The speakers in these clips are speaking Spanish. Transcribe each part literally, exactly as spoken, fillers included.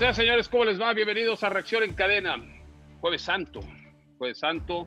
Señoras y señores, ¿cómo les va? Bienvenidos a Reacción en Cadena. Jueves Santo. Jueves Santo.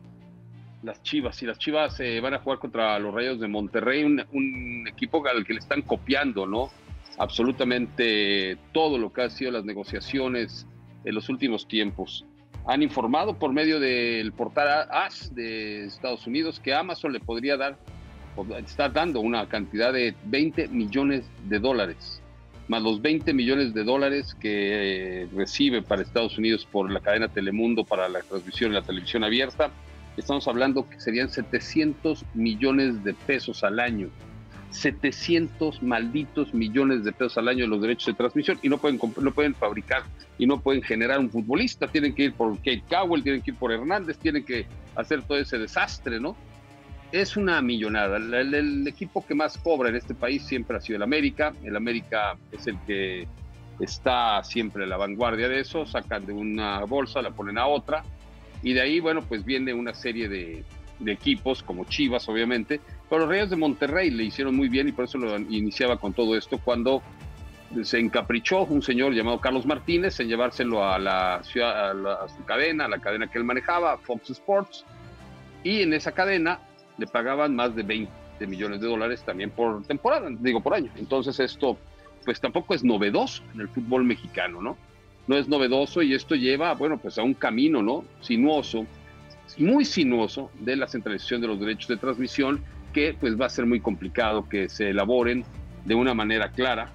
Las Chivas. Y las Chivas eh, van a jugar contra los Rayados de Monterrey, un, un equipo al que le están copiando, ¿no? Absolutamente todo lo que han sido las negociaciones en los últimos tiempos. Han informado por medio del portal A S de Estados Unidos que Amazon le podría dar, está dando una cantidad de veinte millones de dólares, más los veinte millones de dólares que eh, recibe para Estados Unidos por la cadena Telemundo para la transmisión en la televisión abierta. Estamos hablando que serían setecientos millones de pesos al año. setecientos malditos millones de pesos al año de los derechos de transmisión, y no pueden, no pueden fabricar y no pueden generar un futbolista. Tienen que ir por Kate Cowell, tienen que ir por Hernández, tienen que hacer todo ese desastre, ¿no? Es una millonada. El, el, el equipo que más cobra en este país siempre ha sido el América. El América es el que está siempre a la vanguardia de eso. Sacan de una bolsa, la ponen a otra, y de ahí, bueno, pues viene una serie de, de equipos como Chivas, obviamente. Pero los Rayados de Monterrey le hicieron muy bien, y por eso lo iniciaba con todo esto, cuando se encaprichó un señor llamado Carlos Martínez en llevárselo a la ciudad, a, la, a su cadena, a la cadena que él manejaba, Fox Sports, y en esa cadena le pagaban más de veinte millones de dólares también por temporada, digo por año. Entonces esto pues tampoco es novedoso en el fútbol mexicano, ¿no? No es novedoso, y esto lleva, bueno, pues a un camino, ¿no? Sinuoso, muy sinuoso, de la centralización de los derechos de transmisión, que pues va a ser muy complicado que se elaboren de una manera clara,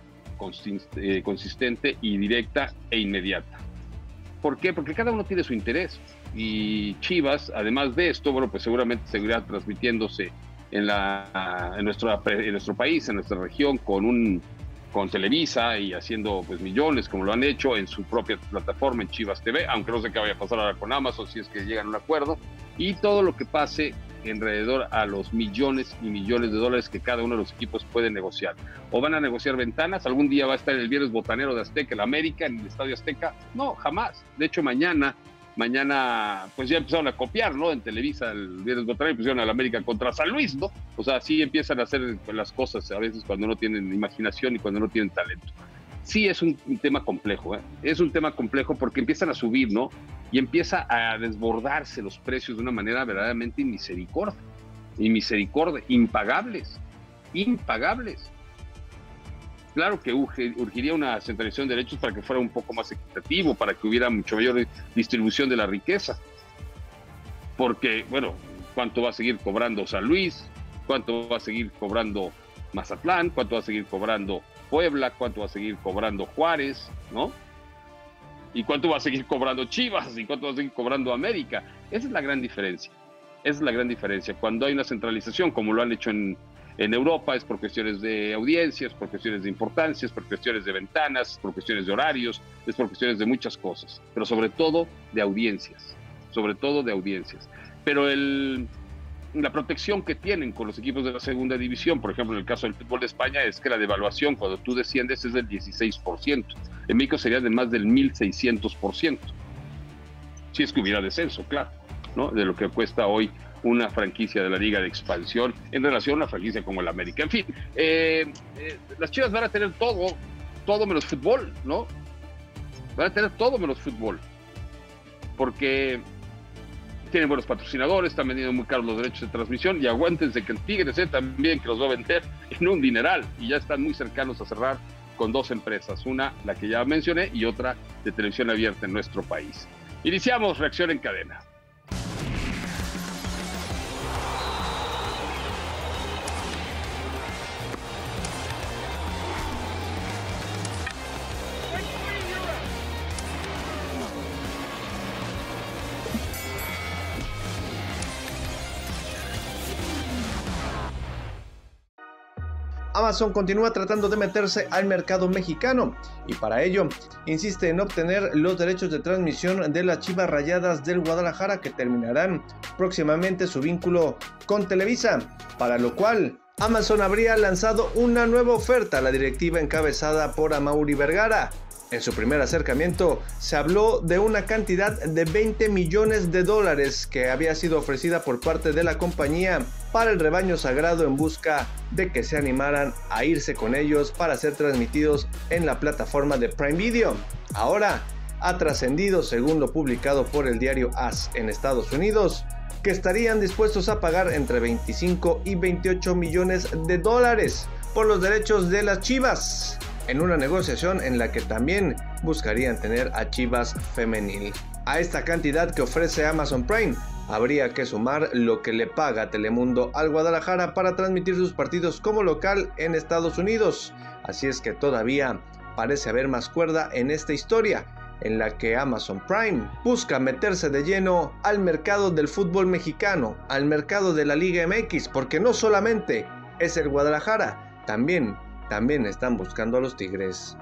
consistente y directa e inmediata. ¿Por qué? Porque cada uno tiene su interés, y Chivas, además de esto, bueno, pues seguramente seguirá transmitiéndose en, la, en, nuestro, en nuestro país, en nuestra región, con un con Televisa, y haciendo pues millones, como lo han hecho en su propia plataforma, en Chivas T V, aunque no sé qué vaya a pasar ahora con Amazon, si es que llegan a un acuerdo, y todo lo que pase alrededor a los millones y millones de dólares que cada uno de los equipos puede negociar. O van a negociar ventanas. Algún día va a estar el viernes botanero de Azteca, el América, en el Estadio Azteca. No, jamás. De hecho, mañana, mañana, pues ya empezaron a copiar, ¿no? En Televisa, el viernes botanero, pusieron al América contra San Luis, ¿no? O sea, así empiezan a hacer las cosas a veces cuando no tienen imaginación y cuando no tienen talento. Sí, es un, un tema complejo, ¿eh? Es un tema complejo porque empiezan a subir, ¿no? Y empieza a desbordarse los precios de una manera verdaderamente misericordia, y misericordia, impagables, impagables. Claro que urge, urgiría una centralización de derechos para que fuera un poco más equitativo, para que hubiera mucho mayor distribución de la riqueza. Porque, bueno, ¿cuánto va a seguir cobrando San Luis? ¿Cuánto va a seguir cobrando Mazatlán? ¿Cuánto va a seguir cobrando Puebla? ¿Cuánto va a seguir cobrando Juárez? ¿No? ¿Y cuánto va a seguir cobrando Chivas? ¿Y cuánto va a seguir cobrando América? Esa es la gran diferencia. Esa es la gran diferencia. Cuando hay una centralización, como lo han hecho en, en Europa, es por cuestiones de audiencias, por cuestiones de importancias, por cuestiones de ventanas, por cuestiones de horarios, es por cuestiones de muchas cosas, pero sobre todo de audiencias, sobre todo de audiencias. Pero el... la protección que tienen con los equipos de la segunda división, por ejemplo, en el caso del fútbol de España, es que la devaluación cuando tú desciendes es del dieciséis por ciento. En México sería de más del mil seiscientos por ciento. Si es que hubiera descenso, claro, ¿no? De lo que cuesta hoy una franquicia de la Liga de Expansión en relación a una franquicia como el América. En fin, eh, eh, las Chivas van a tener todo, todo menos fútbol, ¿no? Van a tener todo menos fútbol. Porque tienen buenos patrocinadores, están vendiendo muy caros los derechos de transmisión, y aguántense que el Tigres eh, también, que los va a vender en un dineral, y ya están muy cercanos a cerrar con dos empresas, una, la que ya mencioné, y otra de televisión abierta en nuestro país. Iniciamos Reacción en Cadena. Amazon continúa tratando de meterse al mercado mexicano, y para ello insiste en obtener los derechos de transmisión de las Chivas Rayadas del Guadalajara, que terminarán próximamente su vínculo con Televisa, para lo cual Amazon habría lanzado una nueva oferta a la directiva encabezada por Amaury Vergara. En su primer acercamiento se habló de una cantidad de veinte millones de dólares que había sido ofrecida por parte de la compañía para el rebaño sagrado en busca de que se animaran a irse con ellos para ser transmitidos en la plataforma de Prime Video. Ahora ha trascendido, según lo publicado por el diario As en Estados Unidos, que estarían dispuestos a pagar entre veinticinco y veintiocho millones de dólares por los derechos de las Chivas, en una negociación en la que también buscarían tener a Chivas Femenil. A esta cantidad que ofrece Amazon Prime, habría que sumar lo que le paga Telemundo al Guadalajara para transmitir sus partidos como local en Estados Unidos. Así es que todavía parece haber más cuerda en esta historia, en la que Amazon Prime busca meterse de lleno al mercado del fútbol mexicano, al mercado de la Liga M X, porque no solamente es el Guadalajara, también, también están buscando a los Tigres.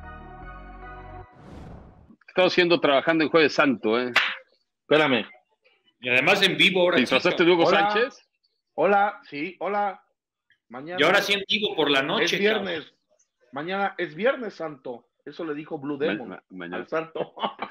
Estamos haciendo trabajando en Jueves Santo, ¿eh? Espérame. Y además en vivo ahora. ¿Te disfrazaste de Hugo Hola. Sánchez? Hola, sí, hola. Mañana Y ahora sí en vivo por la noche. es viernes. Cabrón. Mañana es Viernes Santo. Eso le dijo Blue Demon Ma mañana. al Santo.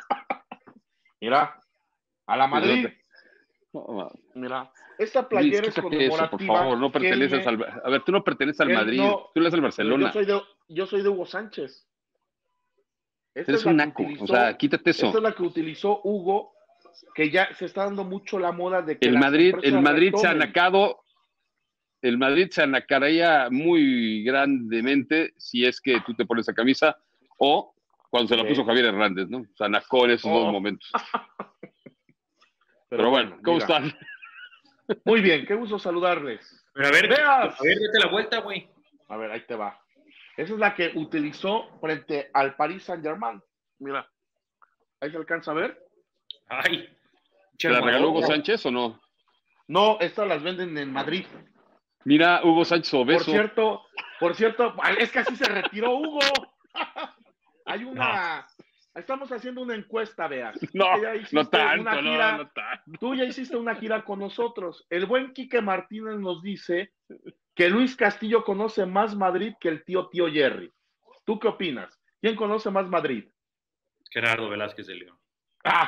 Mira, a la Madrid. No, Mira, esta playera Luis, es conmemorativa. eso, por favor, no perteneces me... al... A ver, tú no perteneces al Madrid, no, tú eres al Barcelona. Yo soy de, yo soy de Hugo Sánchez. Esta eres es un naco, utilizó, o sea, quítate eso. Esta es la que utilizó Hugo, que ya se está dando mucho la moda de que el Madrid, el Madrid retomen. se ha anacado, el Madrid se anacaría muy grandemente si es que tú te pones esa camisa, o cuando se la puso sí. Javier Hernández, ¿no? Se anacó en esos oh. dos momentos. Pero, Pero bueno, ¿cómo mira. están? Muy bien, qué gusto saludarles. Pero a ver, Veas. a ver, date la vuelta, güey. A ver, ahí te va. Esa es la que utilizó frente al Paris Saint-Germain. Mira, ahí se alcanza a ver. Ay. ¿Te la regaló Hugo Sánchez o no? No, estas las venden en Madrid. Mira, Hugo Sánchez obeso. Por cierto, por cierto, es que así se retiró Hugo. Hay una... No. Estamos haciendo una encuesta, veas. No, no tanto, gira, no, no tanto. Tú ya hiciste una gira con nosotros. El buen Quique Martínez nos dice que Luis Castillo conoce más Madrid que el tío tío Jerry. ¿Tú qué opinas? ¿Quién conoce más Madrid? Gerardo Velázquez de León. Ah,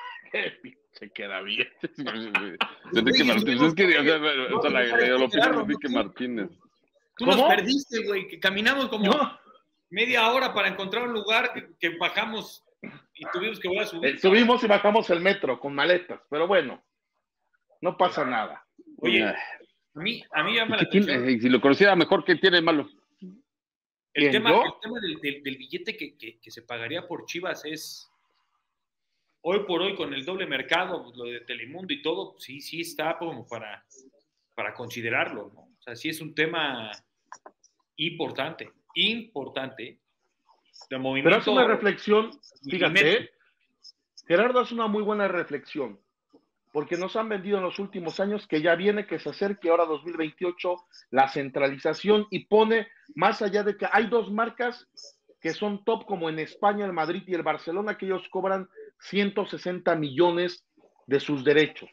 se queda bien. Enrique Martínez. Es que, o sea, o sea, la ideología de Enrique Martínez. Tú nos perdiste, güey, que caminamos como... No. media hora para encontrar un lugar que, que bajamos y tuvimos que volver a subir. Eh, subimos y bajamos el metro con maletas, pero bueno, no pasa nada. Oye, a mí, a mí llama la atención. Si lo conociera mejor, ¿qué tiene de malo? El tema, el tema del, del, del billete que, que, que se pagaría por Chivas es, hoy por hoy, con el doble mercado, lo de Telemundo y todo, sí, sí está como para, para considerarlo, ¿no? O sea, sí es un tema importante. importante de movimiento. Pero hace una reflexión, fíjate, Gerardo hace una muy buena reflexión, porque nos han vendido en los últimos años que ya viene, que se acerque ahora dos mil veintiocho la centralización y pone más allá de que hay dos marcas que son top como en España, el Madrid y el Barcelona, que ellos cobran ciento sesenta millones de sus derechos.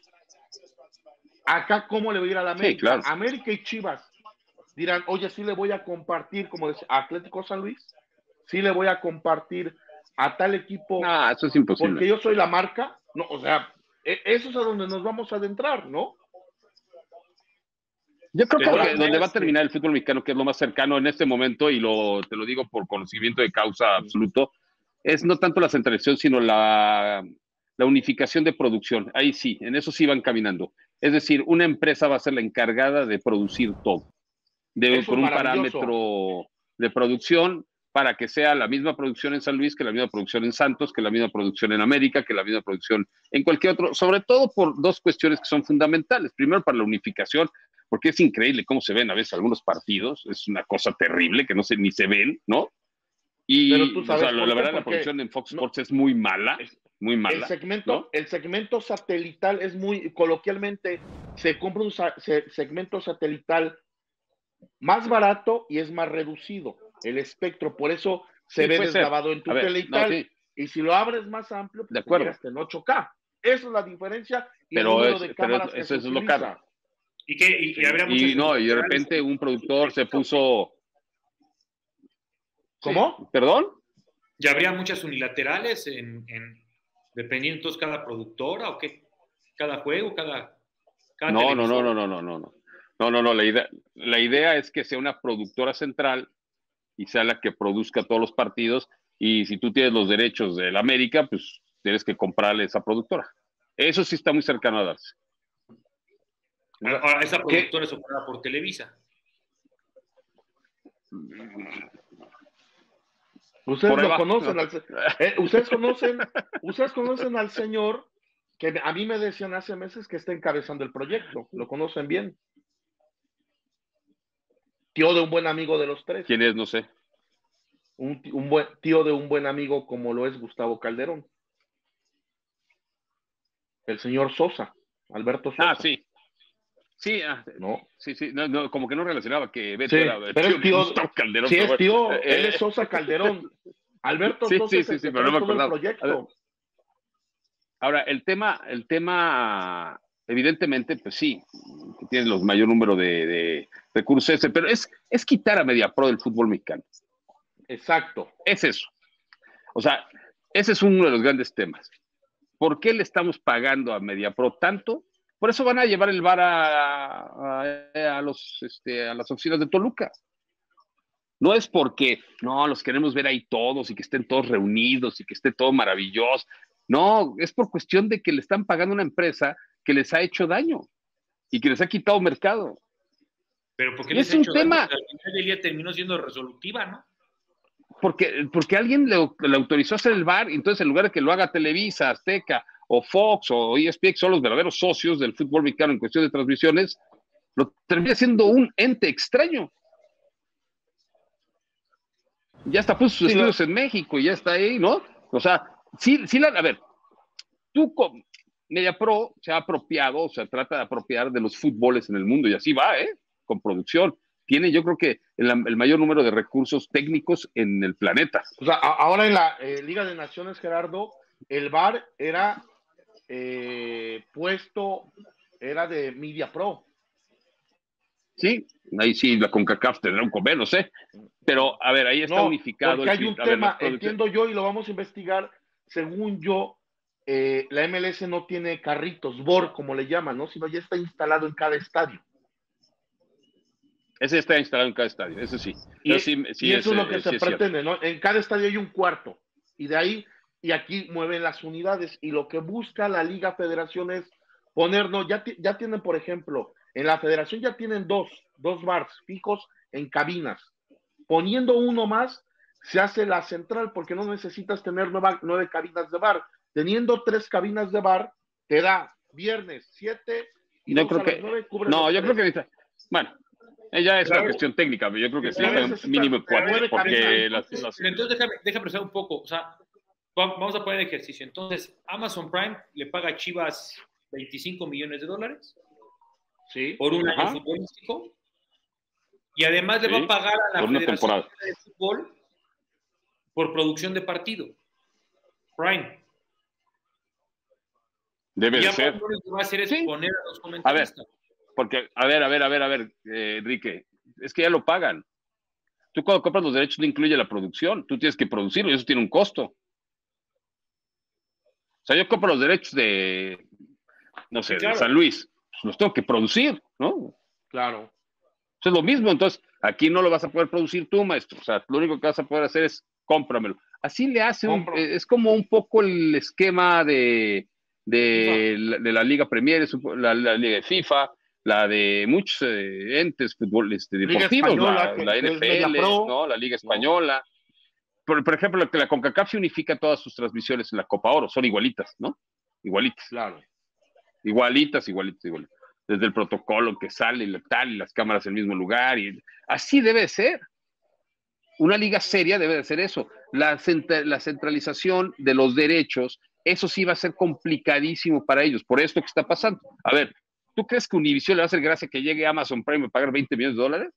Acá, ¿cómo le va a ir a la América? Sí, claro. América y Chivas dirán, oye, sí le voy a compartir, como decía, a Atlético San Luis, sí le voy a compartir a tal equipo. No, eso es imposible. Porque yo soy la marca. No, o sea, eso es a donde nos vamos a adentrar, ¿no? Yo creo que donde, donde va a terminar el fútbol mexicano, que es lo más cercano en este momento, y lo, te lo digo por conocimiento de causa absoluto, es no tanto la centralización, sino la, la unificación de producción. Ahí sí, en eso sí van caminando. Es decir, una empresa va a ser la encargada de producir todo. De, con un parámetro de producción para que sea la misma producción en San Luis, que la misma producción en Santos, que la misma producción en América, que la misma producción en cualquier otro, sobre todo por dos cuestiones que son fundamentales. Primero, para la unificación, porque es increíble cómo se ven a veces algunos partidos, es una cosa terrible que no se, ni se ven, ¿no? Y Pero tú sabes, o sea, la, la verdad, la producción en Fox Sports no, es muy mala, muy mala. El segmento, ¿no? el segmento satelital es muy, coloquialmente, se compra un sa se, segmento satelital más barato y es más reducido el espectro, por eso se sí, ve desgrabado en tu ver, tele y tal, no, sí. Y si lo abres más amplio, pues de acuerdo, hasta en ocho K. Esa es la diferencia y pero el número es, de cámaras pero que eso se es utiliza. Lo caro. Y que y, y, habrá y no, y de repente un productor se puso. ¿Cómo? Sí, ¿perdón? ¿Ya habría muchas unilaterales en, en dependiendo entonces cada productora o qué? ¿Cada juego, cada, cada no, no, no, no, no, no, no, no. No, no, no, la idea, la idea es que sea una productora central y sea la que produzca todos los partidos, y si tú tienes los derechos del América, pues tienes que comprarle esa productora. Eso sí está muy cercano a darse. Ahora, esa productora es operada por Televisa. Ustedes lo conocen, al, eh, ustedes conocen, ustedes conocen al señor que a mí me decían hace meses que está encabezando el proyecto, lo conocen bien. Tío de un buen amigo de los tres. ¿Quién es? No sé. Un, un buen, tío de un buen amigo como lo es Gustavo Calderón. El señor Sosa, Alberto Sosa. Ah, sí. Sí, ah, no. sí, sí, no, no, como que no relacionaba que Beto sí, era pero tío, tío, Gustavo Calderón. Sí, es tío, eh, él es Sosa Calderón. Alberto sí, Sosa sí, es el sí, que sí, pero no me todo el acordaba. proyecto. Ahora, el tema, el tema, evidentemente, pues sí, tiene los mayor número de, de recursos ese, pero es, es quitar a MediaPro del fútbol mexicano. Exacto. Es eso. O sea, ese es uno de los grandes temas. ¿Por qué le estamos pagando a MediaPro tanto? Por eso van a llevar el V A R a, a, a, los, este, a las oficinas de Toluca. No es porque, no, los queremos ver ahí todos y que estén todos reunidos y que esté todo maravilloso. No, es por cuestión de que le están pagando a una empresa que les ha hecho daño y que les ha quitado mercado. Pero ¿por qué les es ha un hecho tema, daño? Al final del día terminó siendo resolutiva, ¿no? Porque, porque alguien le, le autorizó hacer el V A R, y entonces en lugar de que lo haga Televisa, Azteca, o Fox, o E S P N, que son los verdaderos socios del fútbol mexicano en cuestión de transmisiones, lo termina siendo un ente extraño. Ya está puesto sus sí, estudios lo... en México y ya está ahí, ¿no? O sea, sí, sí, la, a ver, tú con MediaPro se ha apropiado, o sea, trata de apropiar de los fútboles en el mundo y así va, ¿eh? Con producción. Tiene, yo creo que el, el mayor número de recursos técnicos en el planeta. O sea, a, ahora en la eh, Liga de Naciones, Gerardo, el V A R era eh, puesto, era de MediaPro. Sí, ahí sí, la CONCACAF tendrá un convenio, no sé. Pero, a ver, ahí está no, unificado. Porque el, hay un tema, ver, entiendo yo, y lo vamos a investigar, según yo, eh, la M L S no tiene carritos, B O R, como le llaman, ¿no? Sino ya está instalado en cada estadio. Ese está instalado en cada estadio, eso sí. Y, sí, sí y eso es, es lo que es, se sí pretende, ¿no? En cada estadio hay un cuarto, y de ahí, y aquí mueven las unidades, y lo que busca la Liga Federación es ponernos, ya, ya tienen, por ejemplo, en la Federación ya tienen dos, dos V A Rs fijos en cabinas. Poniendo uno más, se hace la central, porque no necesitas tener nueva, nueve cabinas de V A R. Teniendo tres cabinas de V A R, te da viernes siete y yo dos creo a que, las nueve, no, yo creo que, bueno, ya es una cuestión técnica, pero yo creo que sí, está mínimo cuatro, porque las, las... Entonces, déjame, déjame pensar un poco, o sea, vamos a poner ejercicio. Entonces, Amazon Prime le paga a Chivas veinticinco millones de dólares sí, por un ajá. año futbolístico, y además le sí, va a pagar a la por una Federación temporada de Fútbol por producción de partido. Prime. Debe y de ser. Lo que va a hacer es sí. poner a los comentaristas. A ver, porque, a ver, a ver, a ver, a ver, eh, Enrique, es que ya lo pagan. Tú cuando compras los derechos no incluye la producción, tú tienes que producirlo y eso tiene un costo. O sea, yo compro los derechos de, no sé, sí, claro. de San Luis, pues los tengo que producir, ¿no? Claro. Eso es lo mismo, entonces aquí no lo vas a poder producir tú, maestro. O sea, lo único que vas a poder hacer es cómpramelo. Así le hace, un, es como un poco el esquema de, de, la, de la Liga Premier, es un, la, la Liga de FIFA, la de muchos eh, entes fútbol, este, deportivos, la, que, la N F L, ¿no? La Liga Española. ¿No? Por, por ejemplo, que la CONCACAF se unifica todas sus transmisiones en la Copa Oro, son igualitas, ¿no? Igualitas. Claro. Igualitas, igualitas, igualitas. Desde el protocolo que sale y tal, y las cámaras en el mismo lugar, y así debe ser. Una liga seria debe de ser eso. La, centra, la centralización de los derechos, eso sí va a ser complicadísimo para ellos, por esto que está pasando. A ver, ¿tú crees que Univision le va a hacer gracia que llegue a Amazon Prime a pagar veinte millones de dólares?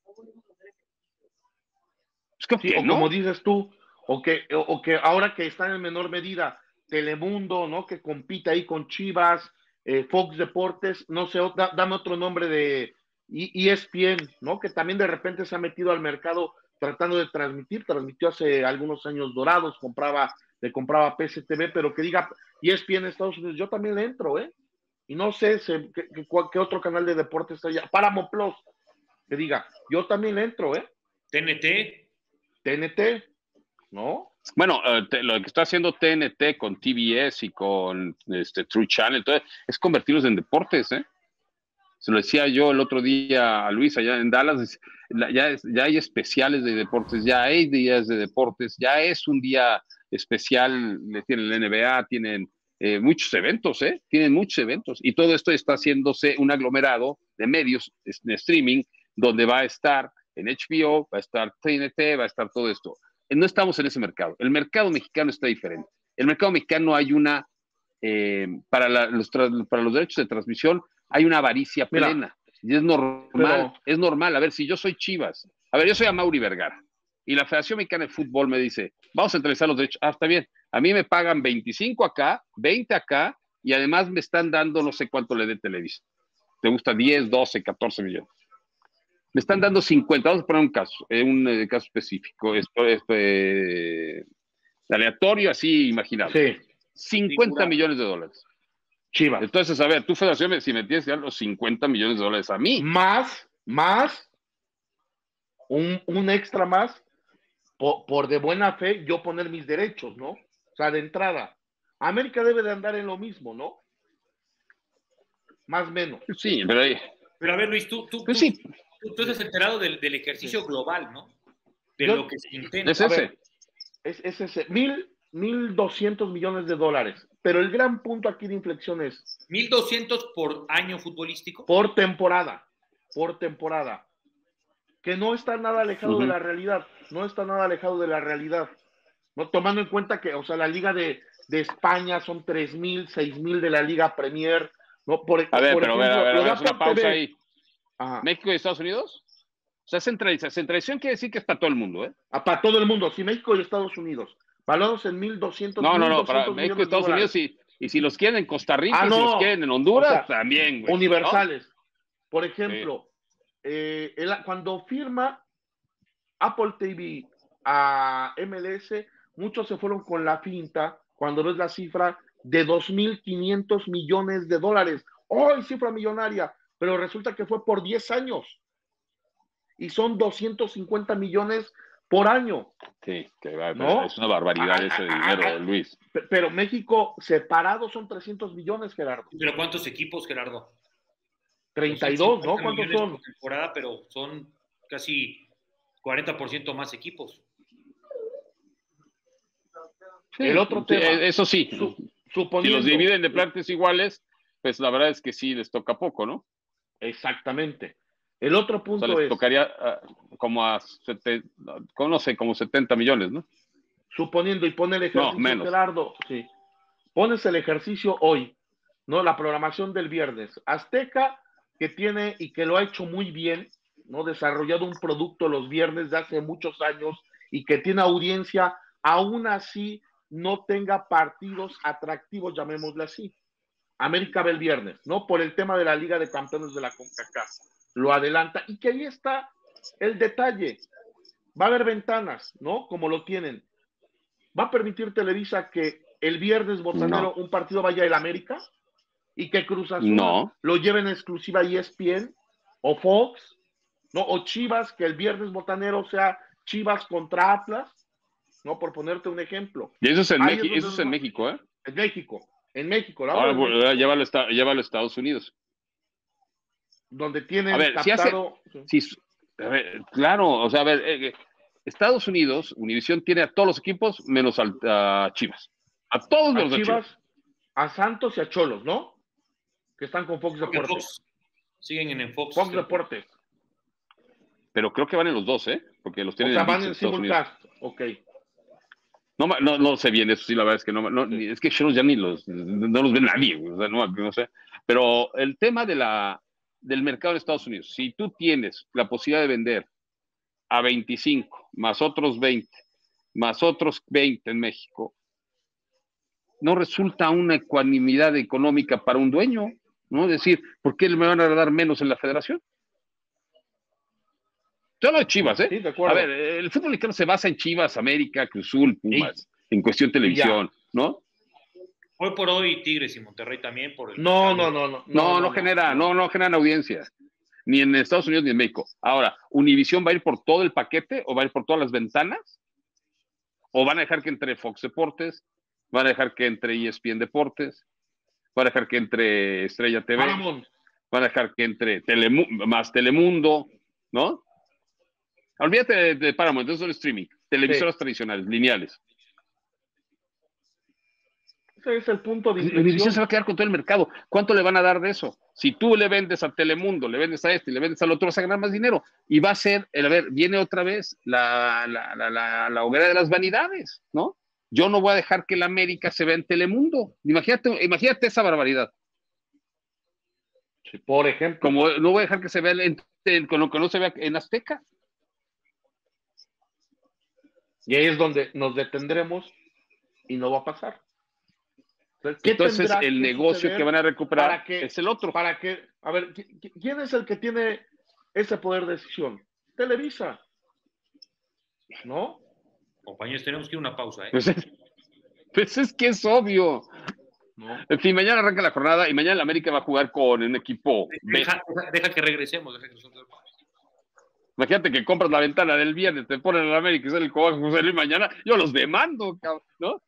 Pues sí, o ¿no? Como dices tú, o que, o, o que ahora que están en menor medida Telemundo, ¿no? Que compite ahí con Chivas, eh, Fox Deportes, no sé, da, dame otro nombre de E S P N, ¿no? Que también de repente se ha metido al mercado tratando de transmitir, transmitió hace algunos años Dorados, compraba, le compraba P S T V, pero que diga E S P N en Estados Unidos, yo también le entro, ¿eh? Y no sé se, qué, qué otro canal de deportes está allá, Paramount Plus, que diga, yo también le entro, ¿eh? T N T. T N T, ¿no? Bueno, uh, te, lo que está haciendo T N T con T V S y con este True Channel, todo, es convertirlos en deportes, ¿eh? Se lo decía yo el otro día a Luis allá en Dallas, ya, es, ya hay especiales de deportes, ya hay días de deportes, ya es un día especial, tienen la N B A, tienen eh, muchos eventos, ¿eh? Tienen muchos eventos, y todo esto está haciéndose un aglomerado de medios de streaming, donde va a estar en H B O, va a estar T N T, va a estar todo esto. No estamos en ese mercado. El mercado mexicano está diferente. El mercado mexicano hay una, eh, para, la, los, para los derechos de transmisión, hay una avaricia plena. Mira, y es normal, pero... es normal. A ver, si yo soy Chivas, a ver, yo soy Amaury Vergara, y la Federación Mexicana de Fútbol me dice, vamos a centralizar los derechos. Ah, está bien. A mí me pagan veinticinco acá, veinte acá, y además me están dando no sé cuánto le dé Televisa. ¿Te gusta? diez, doce, catorce millones. Me están dando cincuenta, vamos a poner un caso, eh, un eh, caso específico, esto, esto, eh, aleatorio, así imaginable. Sí. cincuenta millones de dólares. Chivas. Entonces, a ver, tú, Federación, si me tienes que dar los cincuenta millones de dólares a mí. Más, más, un, un extra más, por, por de buena fe, yo poner mis derechos, ¿no? O sea, de entrada. América debe de andar en lo mismo, ¿no? Más o menos. Sí, pero ahí... Pero a ver, Luis, tú, tú, pues tú, sí. tú, tú estás enterado del, del ejercicio global, ¿no? De yo, lo que se intenta. Es ese. Ver, es, es ese. Mil, mil doscientos millones de dólares. Pero el gran punto aquí de inflexión es... ¿mil doscientos por año futbolístico? Por temporada. Por temporada. Que no está nada alejado uh-huh. de la realidad. No está nada alejado de la realidad. No, tomando en cuenta que, o sea, la Liga de, de España son tres mil, seis mil de la Liga Premier. No, por, a ver, por pero ejemplo, a ver, a ver, lo a ver una pausa T V. Ahí. Ajá. ¿México y Estados Unidos? O sea, centralización. Centralización quiere decir que es para todo el mundo, ¿eh? Ah, para todo el mundo. Sí, México y Estados Unidos. Valorados en mil doscientos. No, no, no, para México y Estados Unidos sí. Y si los quieren en Costa Rica, ah, no. si los quieren en Honduras, o sea, también, güey. Universales. ¿No? Por ejemplo, sí. eh, el, cuando firma Apple T V a M L S, muchos se fueron con la finta, cuando ves la cifra de dos mil quinientos millones de dólares. ¡Oh, cifra millonaria! Pero resulta que fue por diez años. Y son doscientos cincuenta millones por año. Sí, que va, ¿no? Es una barbaridad ah, ese ah, dinero, ah, Luis. Pero México separado son trescientos millones, Gerardo. ¿Pero cuántos equipos, Gerardo? treinta y dos, ¿no? ¿Cuántos son? Por temporada, pero son casi cuarenta por ciento más equipos. Sí, el otro tema. Sí, eso sí. Su, suponiendo, si los dividen de partes iguales, pues la verdad es que sí les toca poco, ¿no? Exactamente. El otro punto o sea, les es... tocaría uh, como a, sete, no sé, como setenta millones, ¿no? Suponiendo, y pone el ejercicio, no, menos. Gerardo, sí. Pones el ejercicio hoy, ¿no? La programación del viernes. Azteca, que tiene y que lo ha hecho muy bien, ¿no? Desarrollado un producto los viernes de hace muchos años y que tiene audiencia, aún así no tenga partidos atractivos, llamémosle así. América ve el viernes, ¿no? Por el tema de la Liga de Campeones de la CONCACAF. Lo adelanta, y que ahí está el detalle. Va a haber ventanas, ¿no? Como lo tienen. ¿Va a permitir Televisa que el viernes botanero no. un partido vaya el América? Y que Cruz Azul no. lo lleven en exclusiva a E S P N o Fox, ¿no? O Chivas, que el viernes botanero sea Chivas contra Atlas, ¿no? Por ponerte un ejemplo. Y eso es en, Mex- es eso es en México, ¿eh? En México, en México. ¿La Ahora, en México. Llévalo, a, llévalo a Estados Unidos. Donde tienen a ver, captado... Si hace, si, a ver, claro, o sea, a ver, eh, Estados Unidos, Univisión tiene a todos los equipos menos al, a Chivas. A todos a los Chivas, Chivas. A Santos y a Cholos, ¿no? Que están con Fox Deportes. Fox. Siguen en el Fox. Fox Deportes. Pero creo que van en los dos, ¿eh? Porque los tienen o sea, en van en simulcast. Ok. No, no, no sé bien, eso sí, la verdad es que no, no sí. Es que Cholos ya ni los, no los ve nadie, o sea, no, no sé. Pero el tema de la, del mercado de Estados Unidos, si tú tienes la posibilidad de vender a veinticinco, más otros veinte, más otros veinte en México, no resulta una ecuanimidad económica para un dueño, ¿no? Es decir, ¿por qué me van a dar menos en la federación? Solo de Chivas, ¿eh? Sí, de acuerdo. A ver, el fútbol mexicano se basa en Chivas, América, Cruz Azul, Pumas, sí. En cuestión televisión, ¿no? Hoy por hoy, Tigres y Monterrey también por el... No, no, no, no. No, no, no, no genera, no, no generan audiencia. Ni en Estados Unidos ni en México. Ahora, ¿Univisión va a ir por todo el paquete o va a ir por todas las ventanas? ¿O van a dejar que entre Fox Deportes? ¿Van a dejar que entre E S P N Deportes? ¿Van a dejar que entre Estrella T V? Paramount. ¿Van a dejar que entre Telemu más Telemundo? ¿No? Olvídate de, de Paramount, eso es el streaming. Televisoras sí. tradicionales, lineales. Ese es el punto de Univisión se va a quedar con todo el mercado. ¿Cuánto le van a dar de eso? Si tú le vendes a Telemundo, le vendes a este y le vendes al otro, vas a ganar más dinero. Y va a ser, a ver, viene otra vez la, la, la, la, la hoguera de las vanidades, ¿no? Yo no voy a dejar que la América se vea en Telemundo. Imagínate, imagínate esa barbaridad. Sí, por ejemplo. Como no voy a dejar que se vea en, en, con lo que no se vea en Azteca. Y ahí es donde nos detendremos y no va a pasar. ¿Qué Entonces el negocio que van a recuperar que, es el otro. Para que, a ver, ¿quién es el que tiene ese poder de decisión? Televisa. ¿No? Compañeros, tenemos que ir a una pausa, ¿eh? Pues es, pues es que es obvio. No. En fin, mañana arranca la jornada y mañana la América va a jugar con un equipo. Deja, deja, deja que regresemos. Deja que nosotros... Imagínate que compras la ventana del viernes, te ponen en la América y sale el cobajo y mañana. Yo los demando, cabrón, ¿no?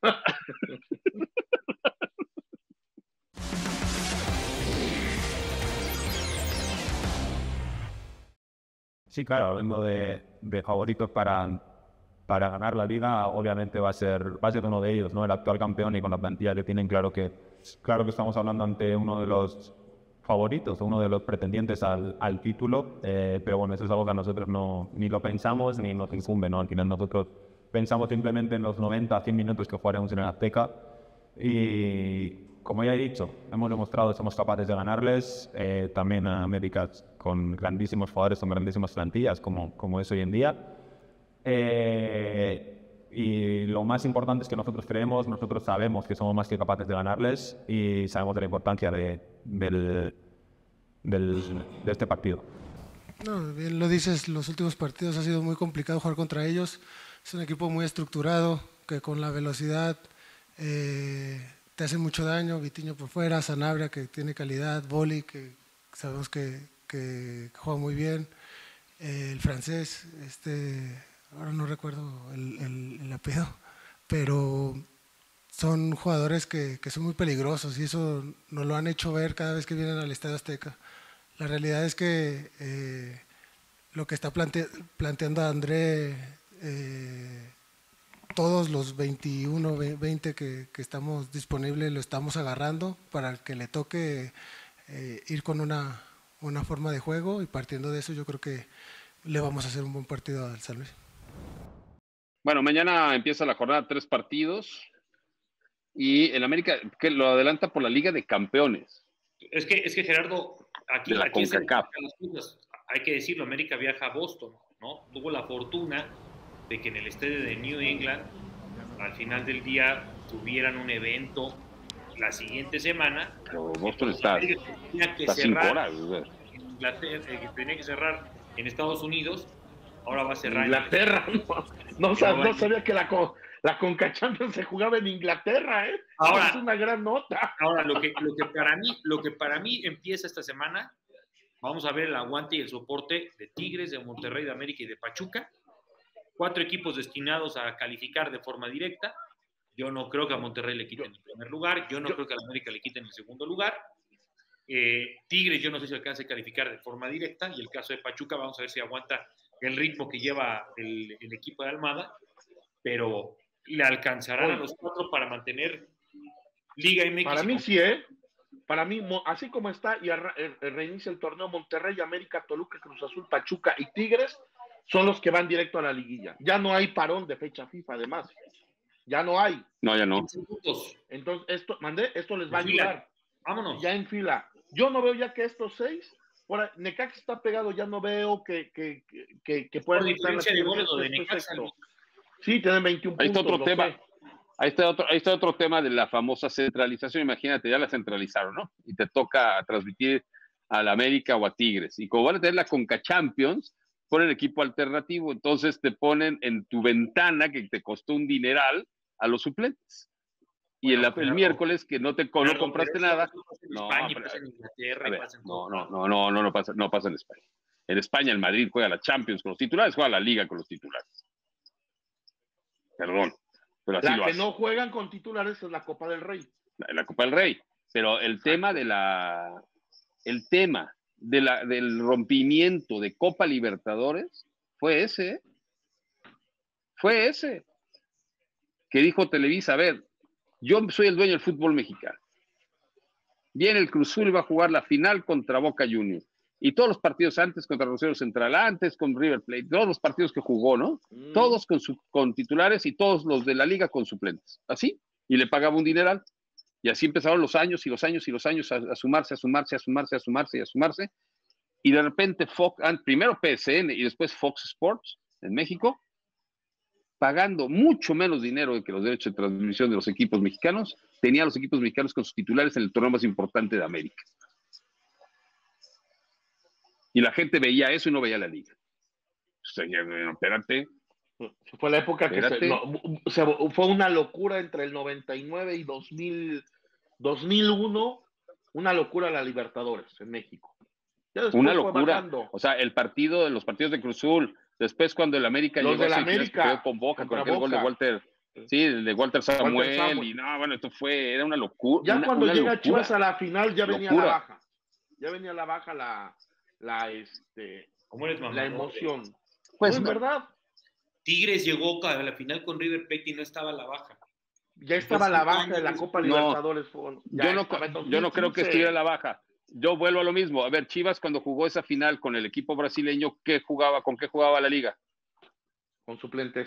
Sí, claro, hablando de, de favoritos para, para ganar la liga, obviamente va a ser va a ser uno de ellos, ¿no? El actual campeón, y con la plantilla que tienen, claro que claro que estamos hablando ante uno de los favoritos, uno de los pretendientes al, al título, eh, pero bueno, eso es algo que a nosotros no ni lo pensamos ni nos incumbe, ¿no? Al final nosotros pensamos simplemente en los noventa a cien minutos que jugaremos en el Azteca y... Como ya he dicho, hemos demostrado que somos capaces de ganarles, eh, también a América con grandísimos jugadores, con grandísimas plantillas, como, como es hoy en día. Eh, y lo más importante es que nosotros creemos, nosotros sabemos que somos más que capaces de ganarles y sabemos de la importancia de, del, del, de este partido. No, bien lo dices, los últimos partidos ha sido muy complicado jugar contra ellos. Es un equipo muy estructurado, que con la velocidad... Eh, te hace mucho daño. Vitiño por fuera, Sanabria que tiene calidad, Boli que sabemos que, que juega muy bien, eh, el francés, este, ahora no recuerdo el, el, el apellido, pero son jugadores que, que son muy peligrosos y eso nos lo han hecho ver cada vez que vienen al Estadio Azteca. La realidad es que eh, lo que está plante, planteando André, eh, todos los veintiuno, veinte que, que estamos disponibles lo estamos agarrando para el que le toque eh, ir con una, una forma de juego, y partiendo de eso yo creo que le vamos a hacer un buen partido al San Luis. Bueno, mañana empieza la jornada, tres partidos, y el América que lo adelanta por la Liga de Campeones. Es que, es que Gerardo, aquí, de la aquí se CONCACAF. las cosas. Hay que decirlo, América viaja a Boston, ¿no? Tuvo la fortuna de que en el estadio de New England al final del día tuvieran un evento la siguiente semana. Pero Boston está, tenía que está cinco horas. En Inglaterra, eh, tenía que cerrar en Estados Unidos, ahora va a cerrar Inglaterra. En no, no, sab, no sabía que la, la Conca Champions se jugaba en Inglaterra, ¿eh? Ahora, es una gran nota. Ahora, lo que, lo, que para mí, lo que para mí empieza esta semana, vamos a ver el aguante y el soporte de Tigres, de Monterrey, de América y de Pachuca. Cuatro equipos destinados a calificar de forma directa. Yo no creo que a Monterrey le quiten el primer lugar. Yo no yo, creo que a América le quiten el segundo lugar. Eh, Tigres, yo no sé si alcance a calificar de forma directa. Y el caso de Pachuca, vamos a ver si aguanta el ritmo que lleva el, el equipo de Almada. Pero le alcanzarán a los cuatro para mantener Liga M X. Para mí sí, ¿eh? Para mí, así como está y reinicia el torneo, Monterrey, América, Toluca, Cruz Azul, Pachuca y Tigres son los que van directo a la liguilla. Ya no hay parón de fecha FIFA, además. Ya no hay. No, ya no. Entonces, esto, mandé, esto les va a ayudar. Vámonos. Ya en fila. Yo no veo ya que estos seis, ahora, Necaxa está pegado, ya no veo que, que, que, que puedan estar las de goles de Necaxa. Sí, tienen veintiún ahí puntos. Está otro tema. Ahí está, otro, ahí está otro tema de la famosa centralización. Imagínate, ya la centralizaron, ¿no? Y te toca transmitir a la América o a Tigres. Y como van a tener la Conca Champions, ponen equipo alternativo, entonces te ponen en tu ventana que te costó un dineral a los suplentes. Y bueno, el, claro, el miércoles que no te claro, no compraste nada, no, España, pero, en Inglaterra, ver, en no, no, no, no, no, no pasa, no pasa en España. En España el Madrid juega la Champions con los titulares, juega la Liga con los titulares. Perdón, pero así la lo que hace. No juegan con titulares es la Copa del Rey. La, la Copa del Rey, pero el Exacto. tema de la, el tema de la, del rompimiento de Copa Libertadores fue ese, ¿eh? fue ese, que dijo Televisa, a ver, yo soy el dueño del fútbol mexicano. Viene el Cruz Azul y va a jugar la final contra Boca Juniors. Y todos los partidos antes contra Rosario Central, antes con River Plate, todos los partidos que jugó, ¿no? Mm. Todos con, su, con titulares y todos los de la liga con suplentes. Así. Y le pagaba un dineral. Y así empezaron los años y los años y los años a, a sumarse, a sumarse, a sumarse, a sumarse y a sumarse. Y de repente Fox, primero P S N y después Fox Sports en México, pagando mucho menos dinero que los derechos de transmisión de los equipos mexicanos, tenía a los equipos mexicanos con sus titulares en el torneo más importante de América. Y la gente veía eso y no veía la liga. O sea, no, espérate. Fue la época espérate. que se, no, o sea, fue una locura entre el noventa y nueve y dos mil, dos mil uno, una locura la Libertadores en México. Una locura. O sea, el partido, los partidos de Cruz Azul, después cuando el América los llegó de la América con Boca, con aquel gol de Walter, sí, el de Walter Samuel, Walter Samuel, y no, bueno, esto fue, era una locura. Ya una, cuando una llega locura. Chivas a la final, ya venía locura. la baja. Ya venía la baja la, la, este, ¿Cómo eres, mamá? la emoción. Pues, no, es verdad. Tigres llegó a la final con River Plate y no estaba la baja. Ya estaba la baja de la Copa no, Libertadores. Yo no, yo no creo que estuviera la baja. Yo vuelvo a lo mismo. A ver, Chivas cuando jugó esa final con el equipo brasileño, ¿qué jugaba? ¿Con qué jugaba la liga? Con suplentes.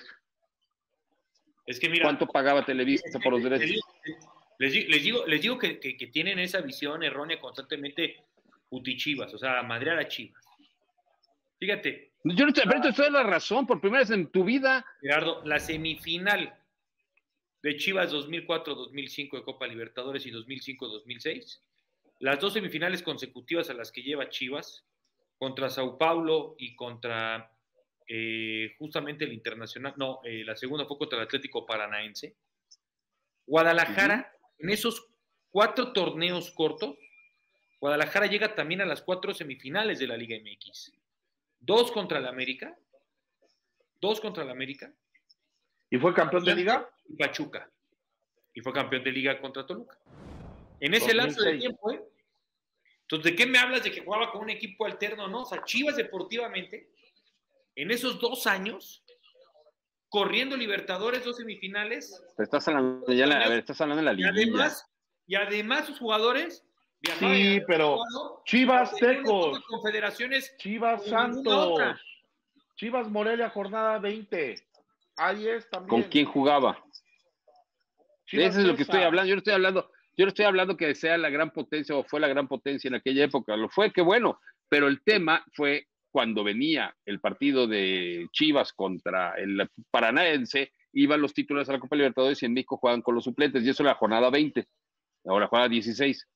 Es que mira, ¿cuánto pagaba Televisa por los derechos? Les, les, les digo, les digo que, que, que tienen esa visión errónea constantemente puti Chivas, o sea, madrear a Chivas. Fíjate. Yo no te, pero te estoy dando la razón, por primera vez en tu vida. Gerardo, la semifinal de Chivas dos mil cuatro dos mil cinco de Copa Libertadores y dos mil cinco dos mil seis, las dos semifinales consecutivas a las que lleva Chivas, contra Sao Paulo y contra eh, justamente el Internacional, no, eh, la segunda fue contra el Atlético Paranaense. Guadalajara, uh-huh. en esos cuatro torneos cortos, Guadalajara llega también a las cuatro semifinales de la Liga M X. Dos contra el América, dos contra el América. ¿Y fue campeón de Liga? Y Pachuca. Y fue campeón de Liga contra Toluca. En ese lapso de tiempo, ¿eh? Entonces, ¿de qué me hablas de que jugaba con un equipo alterno? No, o sea, Chivas deportivamente, en esos dos años, corriendo Libertadores, dos semifinales. Estás hablando, ya la, a ver, estás hablando de la Liga. Y además, y además sus jugadores... Sí, pero Chivas Tecos, confederaciones, Chivas Santos, Chivas Morelia, jornada veinte. Ahí es también. ¿Con quién jugaba? Chivas Eso es lo que estoy hablando. Yo no estoy hablando, yo no estoy hablando que sea la gran potencia o fue la gran potencia en aquella época. Lo fue, qué bueno. Pero el tema fue cuando venía el partido de Chivas contra el Paranaense, iban los titulares a la Copa Libertadores y en México jugaban con los suplentes. Y eso era la jornada veinte. Ahora la jornada dieciséis.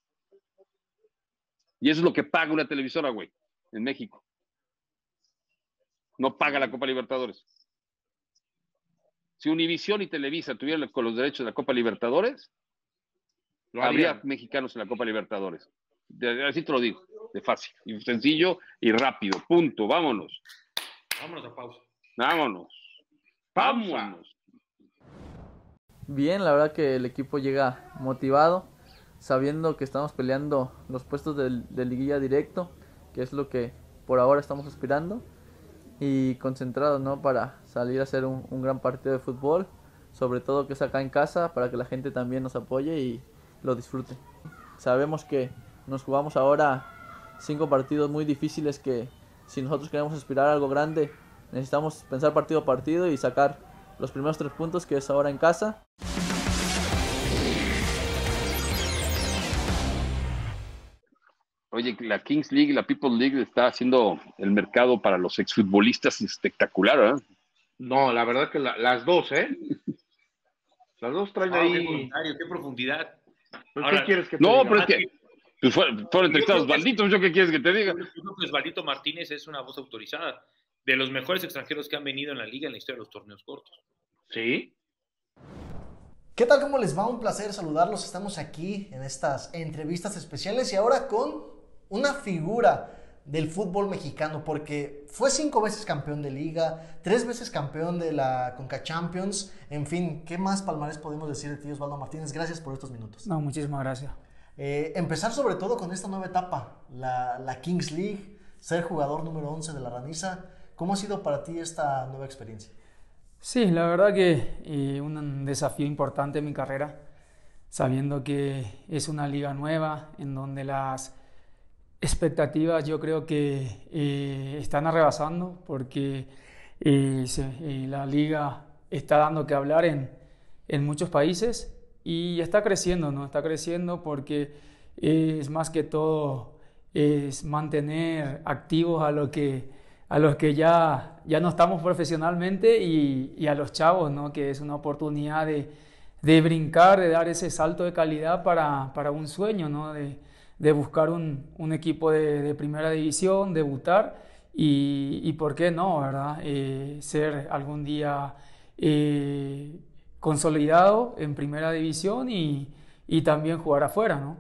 Y eso es lo que paga una televisora, güey, en México. No paga la Copa Libertadores. Si Univisión y Televisa tuvieran con los derechos de la Copa Libertadores, lo habría mexicanos en la Copa Libertadores. De, así te lo digo, de fácil, y sencillo y rápido. Punto, vámonos. Vámonos a pausa. Vámonos. Vámonos. Bien, la verdad que el equipo llega motivado, sabiendo que estamos peleando los puestos de, de liguilla directo, que es lo que por ahora estamos aspirando, y concentrados, ¿no?, para salir a hacer un, un gran partido de fútbol, sobre todo que es acá en casa, para que la gente también nos apoye y lo disfrute. Sabemos que nos jugamos ahora cinco partidos muy difíciles que, si nosotros queremos aspirar a algo grande, necesitamos pensar partido a partido y sacar los primeros tres puntos, que es ahora en casa. Oye, la Kings League, la People League está haciendo el mercado para los exfutbolistas espectacular, ¿eh? No, la verdad que la, las dos, ¿eh? Las dos traen oh, ahí... Qué, qué profundidad. Ahora, ¿qué quieres que te no, diga? pero es que pues fueron, fueron entrevistados Osvalditos, ¿yo qué quieres que te diga? Yo creo que Osvaldito Martínez es una voz autorizada. de los mejores extranjeros que han venido en la liga en la historia de los torneos cortos. Sí. ¿Qué tal? ¿Cómo les va? Un placer saludarlos. Estamos aquí en estas entrevistas especiales y ahora con una figura del fútbol mexicano, porque fue cinco veces campeón de liga, tres veces campeón de la Conca Champions. En fin, ¿qué más palmarés podemos decir de ti, Osvaldo Martínez? Gracias por estos minutos. No, muchísimas gracias. Eh, empezar sobre todo con esta nueva etapa, la, la Kings League, ser jugador número once de la Raniza. ¿Cómo ha sido para ti esta nueva experiencia? Sí, la verdad que eh, un desafío importante en mi carrera, sabiendo que es una liga nueva en donde las expectativas yo creo que eh, están arrebasando, porque eh, se, eh, la liga está dando que hablar en, en muchos países y está creciendo, ¿no? Está creciendo porque es más que todo es mantener activos a lo que a los que ya, ya no estamos profesionalmente y, y a los chavos, ¿no? Que es una oportunidad de, de brincar, de dar ese salto de calidad para, para un sueño, ¿no? De, de buscar un, un equipo de, de primera división, debutar y, y ¿por qué no, verdad? Eh, ser algún día eh, consolidado en primera división y, y también jugar afuera, ¿no?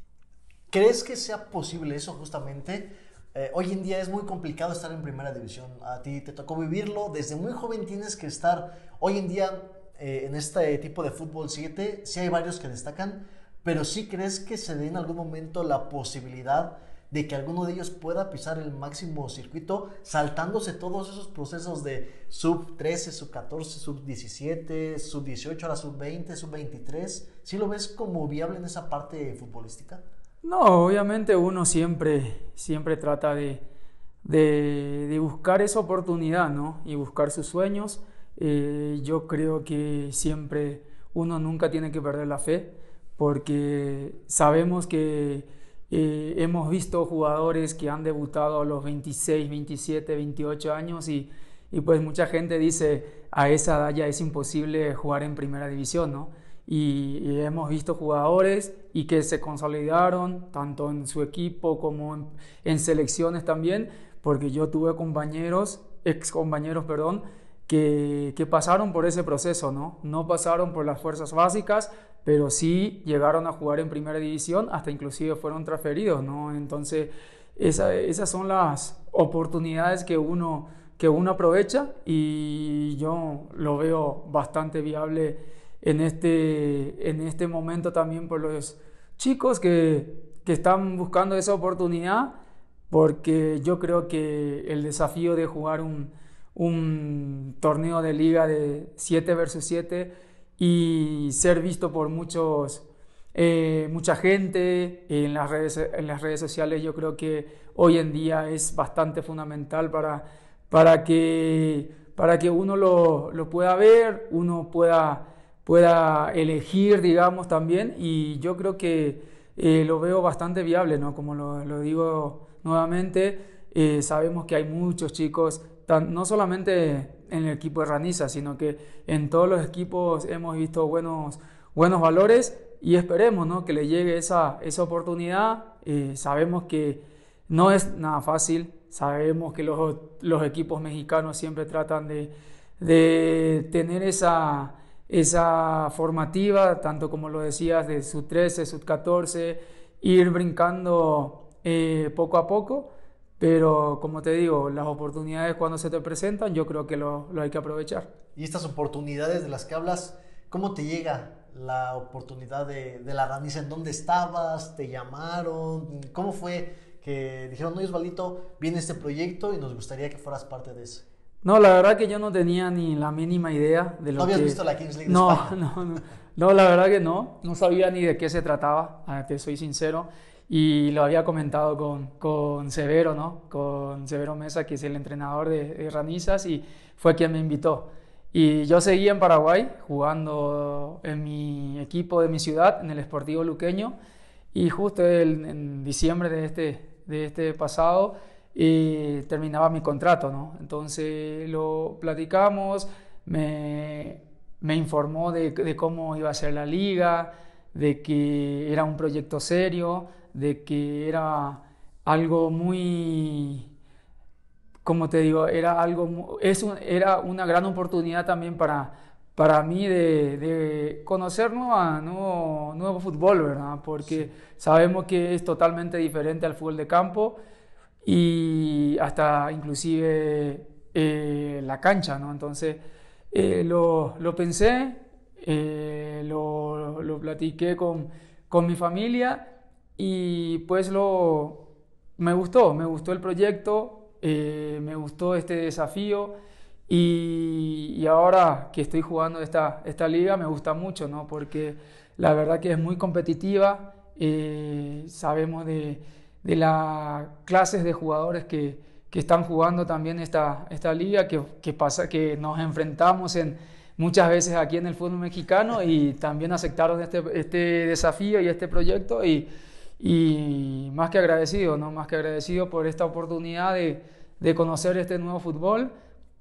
¿Crees que sea posible eso justamente? Eh, hoy en día es muy complicado estar en primera división. A ti te tocó vivirlo. Desde muy joven tienes que estar. Hoy en día, eh, en este tipo de fútbol siete, sí hay varios que destacan, pero ¿sí crees que se dé en algún momento la posibilidad de que alguno de ellos pueda pisar el máximo circuito, saltándose todos esos procesos de sub trece, sub catorce, sub diecisiete, sub dieciocho, ahora sub veinte, sub veintitrés? ¿Sí lo ves como viable en esa parte futbolística? No, obviamente uno siempre, siempre trata de, de, de buscar esa oportunidad, ¿no? Y buscar sus sueños. Eh, yo creo que siempre uno nunca tiene que perder la fe, porque sabemos que eh, hemos visto jugadores que han debutado a los veintiséis, veintisiete, veintiocho años y, y pues mucha gente dice a esa edad ya es imposible jugar en primera división, ¿no? Y, y hemos visto jugadores y que se consolidaron tanto en su equipo como en, en selecciones también, porque yo tuve compañeros, ex compañeros, perdón, que, que pasaron por ese proceso, ¿no? No pasaron por las fuerzas básicas, pero sí llegaron a jugar en primera división, hasta inclusive fueron transferidos, ¿no? Entonces, esa, esas son las oportunidades que uno, que uno aprovecha y yo lo veo bastante viable en este, en este momento también por los chicos que, que están buscando esa oportunidad, porque yo creo que el desafío de jugar un, un torneo de liga de siete versus siete y ser visto por muchos, eh, mucha gente en las, redes, en las redes sociales, yo creo que hoy en día es bastante fundamental para, para, que, para que uno lo, lo pueda ver, uno pueda pueda elegir, digamos, también, y yo creo que eh, lo veo bastante viable, ¿no? Como lo, lo digo nuevamente, eh, sabemos que hay muchos chicos, tan, no solamente en el equipo de Raniza, sino que en todos los equipos hemos visto buenos, buenos valores y esperemos, ¿no? Que le llegue esa, esa oportunidad. Eh, sabemos que no es nada fácil, sabemos que los, los equipos mexicanos siempre tratan de, de tener esa... esa formativa, tanto como lo decías, de sub trece, sub catorce, ir brincando eh, poco a poco, pero como te digo, las oportunidades cuando se te presentan, yo creo que lo, lo hay que aprovechar. Y estas oportunidades de las que hablas, ¿cómo te llega la oportunidad de, de la Raniza? ¿En dónde estabas? ¿Te llamaron? ¿Cómo fue que dijeron, no, Osvaldito, viene este proyecto y nos gustaría que fueras parte de eso? No, la verdad que yo no tenía ni la mínima idea de lo ¿No habías que... visto la Kings League de no, España? No, no, no, la verdad que no. No sabía ni de qué se trataba, te soy sincero. Y lo había comentado con, con Severo, ¿no? Con Severo Mesa, que es el entrenador de, de Ranizas, y fue quien me invitó. Y yo seguía en Paraguay, jugando en mi equipo de mi ciudad, en el Sportivo Luqueño, y justo el, en diciembre de este, de este pasado... y terminaba mi contrato, ¿no? Entonces lo platicamos, me, me informó de, de cómo iba a ser la liga, de que era un proyecto serio, de que era algo muy como te digo, era, algo, es un, era una gran oportunidad también para, para mí de, de conocer nueva, nuevo, nuevo fútbol, ¿verdad? Porque sí. Sabemos que es totalmente diferente al fútbol de campo y hasta inclusive eh, la cancha, ¿no? Entonces eh, lo, lo pensé, eh, lo, lo platiqué con, con mi familia y pues lo, me gustó, me gustó el proyecto, eh, me gustó este desafío y, y ahora que estoy jugando esta, esta liga me gusta mucho, ¿no? Porque la verdad que es muy competitiva, eh, sabemos de de las clases de jugadores que, que están jugando también esta, esta liga, que, que, pasa, que nos enfrentamos en, muchas veces aquí en el fútbol mexicano y también aceptaron este, este desafío y este proyecto y, y más que agradecido, ¿no? Más que agradecido por esta oportunidad de, de conocer este nuevo fútbol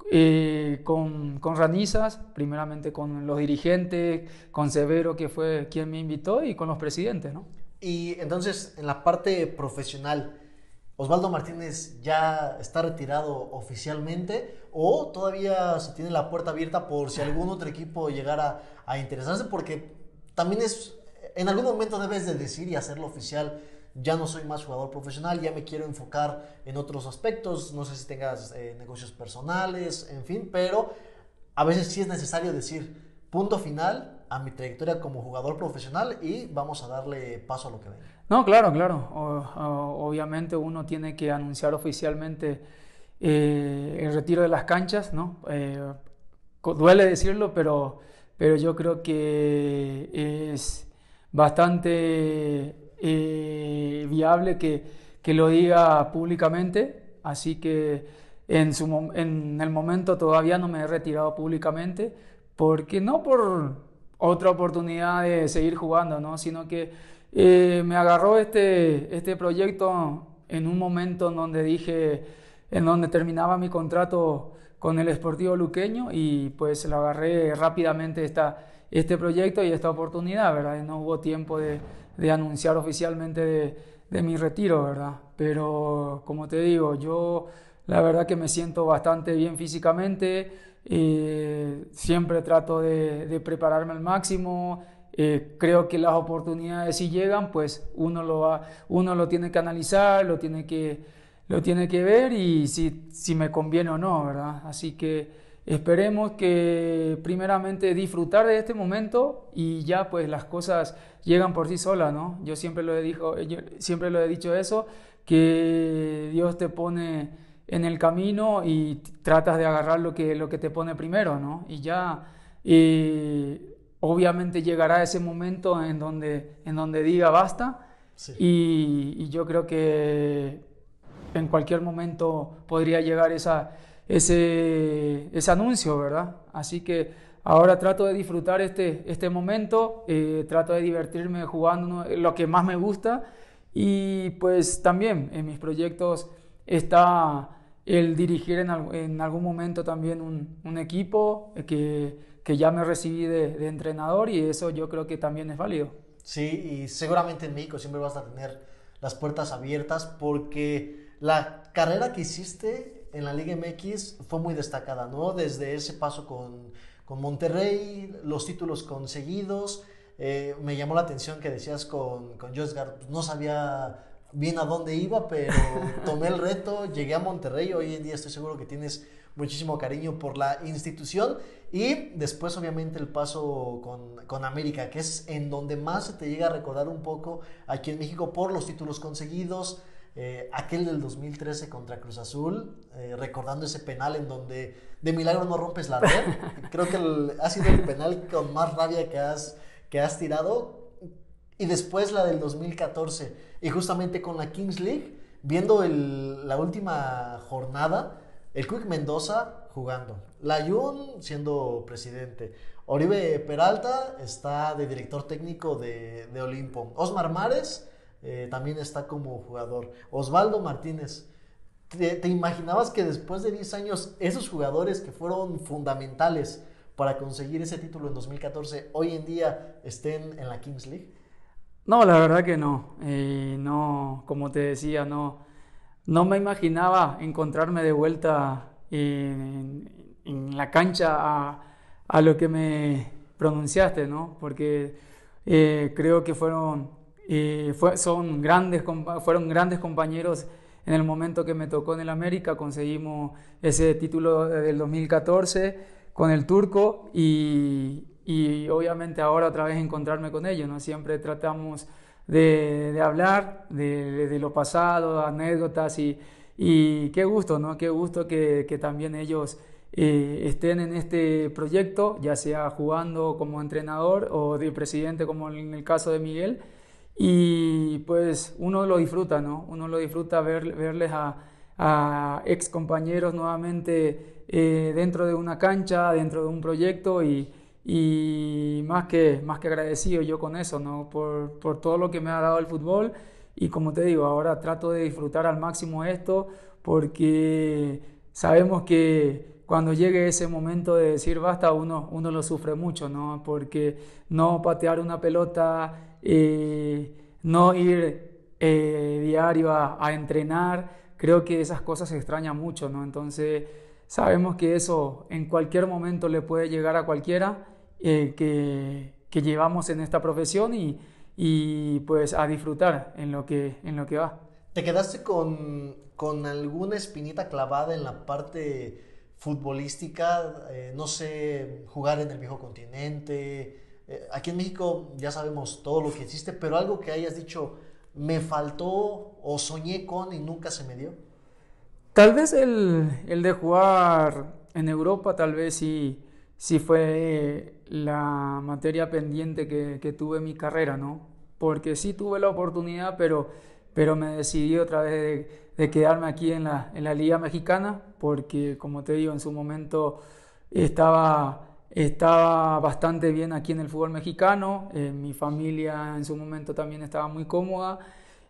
eh, con, con Ranizas, primeramente con los dirigentes, con Severo, que fue quien me invitó, y con los presidentes, ¿no? Y entonces, en la parte profesional, ¿Osvaldo Martínez ya está retirado oficialmente o todavía se tiene la puerta abierta por si algún otro equipo llegara a interesarse? Porque también es, en algún momento debes de decir y hacerlo oficial: ya no soy más jugador profesional, ya me quiero enfocar en otros aspectos, no sé si tengas eh, negocios personales, en fin, pero a veces sí es necesario decir punto final a mi trayectoria como jugador profesional y vamos a darle paso a lo que venga. No, claro, claro. O, o, obviamente uno tiene que anunciar oficialmente eh, el retiro de las canchas, ¿no? Eh, duele decirlo, pero, pero yo creo que es bastante eh, viable que, que lo diga públicamente, así que en, su, en el momento todavía no me he retirado públicamente, porque no por otra oportunidad de seguir jugando, ¿no? Sino que eh, me agarró este, este proyecto en un momento en donde dije, en donde terminaba mi contrato con el Sportivo Luqueño y pues lo agarré rápidamente esta, este proyecto y esta oportunidad, ¿verdad? Y no hubo tiempo de, de anunciar oficialmente de, de mi retiro, ¿verdad? Pero como te digo, yo la verdad que me siento bastante bien físicamente. Eh, siempre trato de, de prepararme al máximo. Eh, creo que las oportunidades, si llegan, pues uno lo, va, uno lo tiene que analizar, lo tiene que, lo tiene que ver y si, si me conviene o no, ¿verdad? Así que esperemos que primeramente disfrutar de este momento y ya pues las cosas llegan por sí solas, ¿no? Yo siempre lo he, dicho, yo siempre lo he dicho eso, que Dios te pone en el camino y tratas de agarrar lo que, lo que te pone primero, ¿no? Y ya eh, obviamente llegará ese momento en donde, en donde diga basta, sí. y, y yo creo que en cualquier momento podría llegar esa, ese, ese anuncio, ¿verdad? Así que ahora trato de disfrutar este, este momento, eh, trato de divertirme jugando lo que más me gusta y pues también en mis proyectos está el dirigir en, en algún momento también un, un equipo que, que ya me recibí de, de entrenador y eso yo creo que también es válido. Sí, y seguramente en México siempre vas a tener las puertas abiertas porque la carrera que hiciste en la Liga M X fue muy destacada, ¿no? Desde ese paso con, con Monterrey, los títulos conseguidos, eh, me llamó la atención que decías con, con Josgar, no sabía bien a dónde iba, pero tomé el reto, llegué a Monterrey, hoy en día estoy seguro que tienes muchísimo cariño por la institución y después obviamente el paso con, con América, que es en donde más se te llega a recordar un poco aquí en México por los títulos conseguidos, eh, aquel del dos mil trece contra Cruz Azul, eh, recordando ese penal en donde de milagro no rompes la red, creo que el, ha sido el penal con más rabia que has, que has tirado. Y después la del dos mil catorce, y justamente con la Kings League, viendo el, la última jornada, el Quick Mendoza jugando, Layún siendo presidente, Oribe Peralta está de director técnico de, de Olimpo, Osmar Mares eh, también está como jugador, Osvaldo Martínez. ¿Te, ¿Te imaginabas que después de diez años esos jugadores que fueron fundamentales para conseguir ese título en dos mil catorce hoy en día estén en la Kings League? No, la verdad que no. Eh, no, como te decía, no, no me imaginaba encontrarme de vuelta en, en la cancha a, a lo que me pronunciaste, ¿no? Porque eh, creo que fueron, eh, fue, son grandes, fueron grandes compañeros. En el momento que me tocó en el América conseguimos ese título del dos mil catorce con el Turco y, y obviamente ahora otra vez encontrarme con ellos, ¿no? Siempre tratamos de, de hablar de, de, de lo pasado, anécdotas y, y qué gusto, ¿no? Qué gusto que, que también ellos eh, estén en este proyecto, ya sea jugando como entrenador o de presidente como en el caso de Miguel. Y pues uno lo disfruta, ¿no? Uno lo disfruta ver, verles a, a ex compañeros nuevamente eh, dentro de una cancha, dentro de un proyecto y, y más, que, más que agradecido yo con eso, ¿no? Por, por todo lo que me ha dado el fútbol y como te digo, ahora trato de disfrutar al máximo esto porque sabemos que cuando llegue ese momento de decir basta, uno, uno lo sufre mucho, ¿no? Porque no patear una pelota... Eh, no ir eh, diario a, a entrenar, creo que esas cosas se extrañan mucho, ¿no? Entonces sabemos que eso en cualquier momento le puede llegar a cualquiera eh, que, que llevamos en esta profesión y, y pues a disfrutar en lo que, en lo que va. ¿Te quedaste con, con alguna espinita clavada en la parte futbolística? Eh, no sé, jugar en el viejo continente. Aquí en México ya sabemos todo lo que existe, pero algo que hayas dicho, me faltó o soñé con y nunca se me dio. Tal vez el, el de jugar en Europa, tal vez sí, sí fue la materia pendiente que, que tuve en mi carrera, ¿no? Porque sí tuve la oportunidad, pero, pero me decidí otra vez de, de quedarme aquí en la, en la Liga Mexicana, porque como te digo, en su momento estaba... Estaba bastante bien aquí en el fútbol mexicano, eh, mi familia en su momento también estaba muy cómoda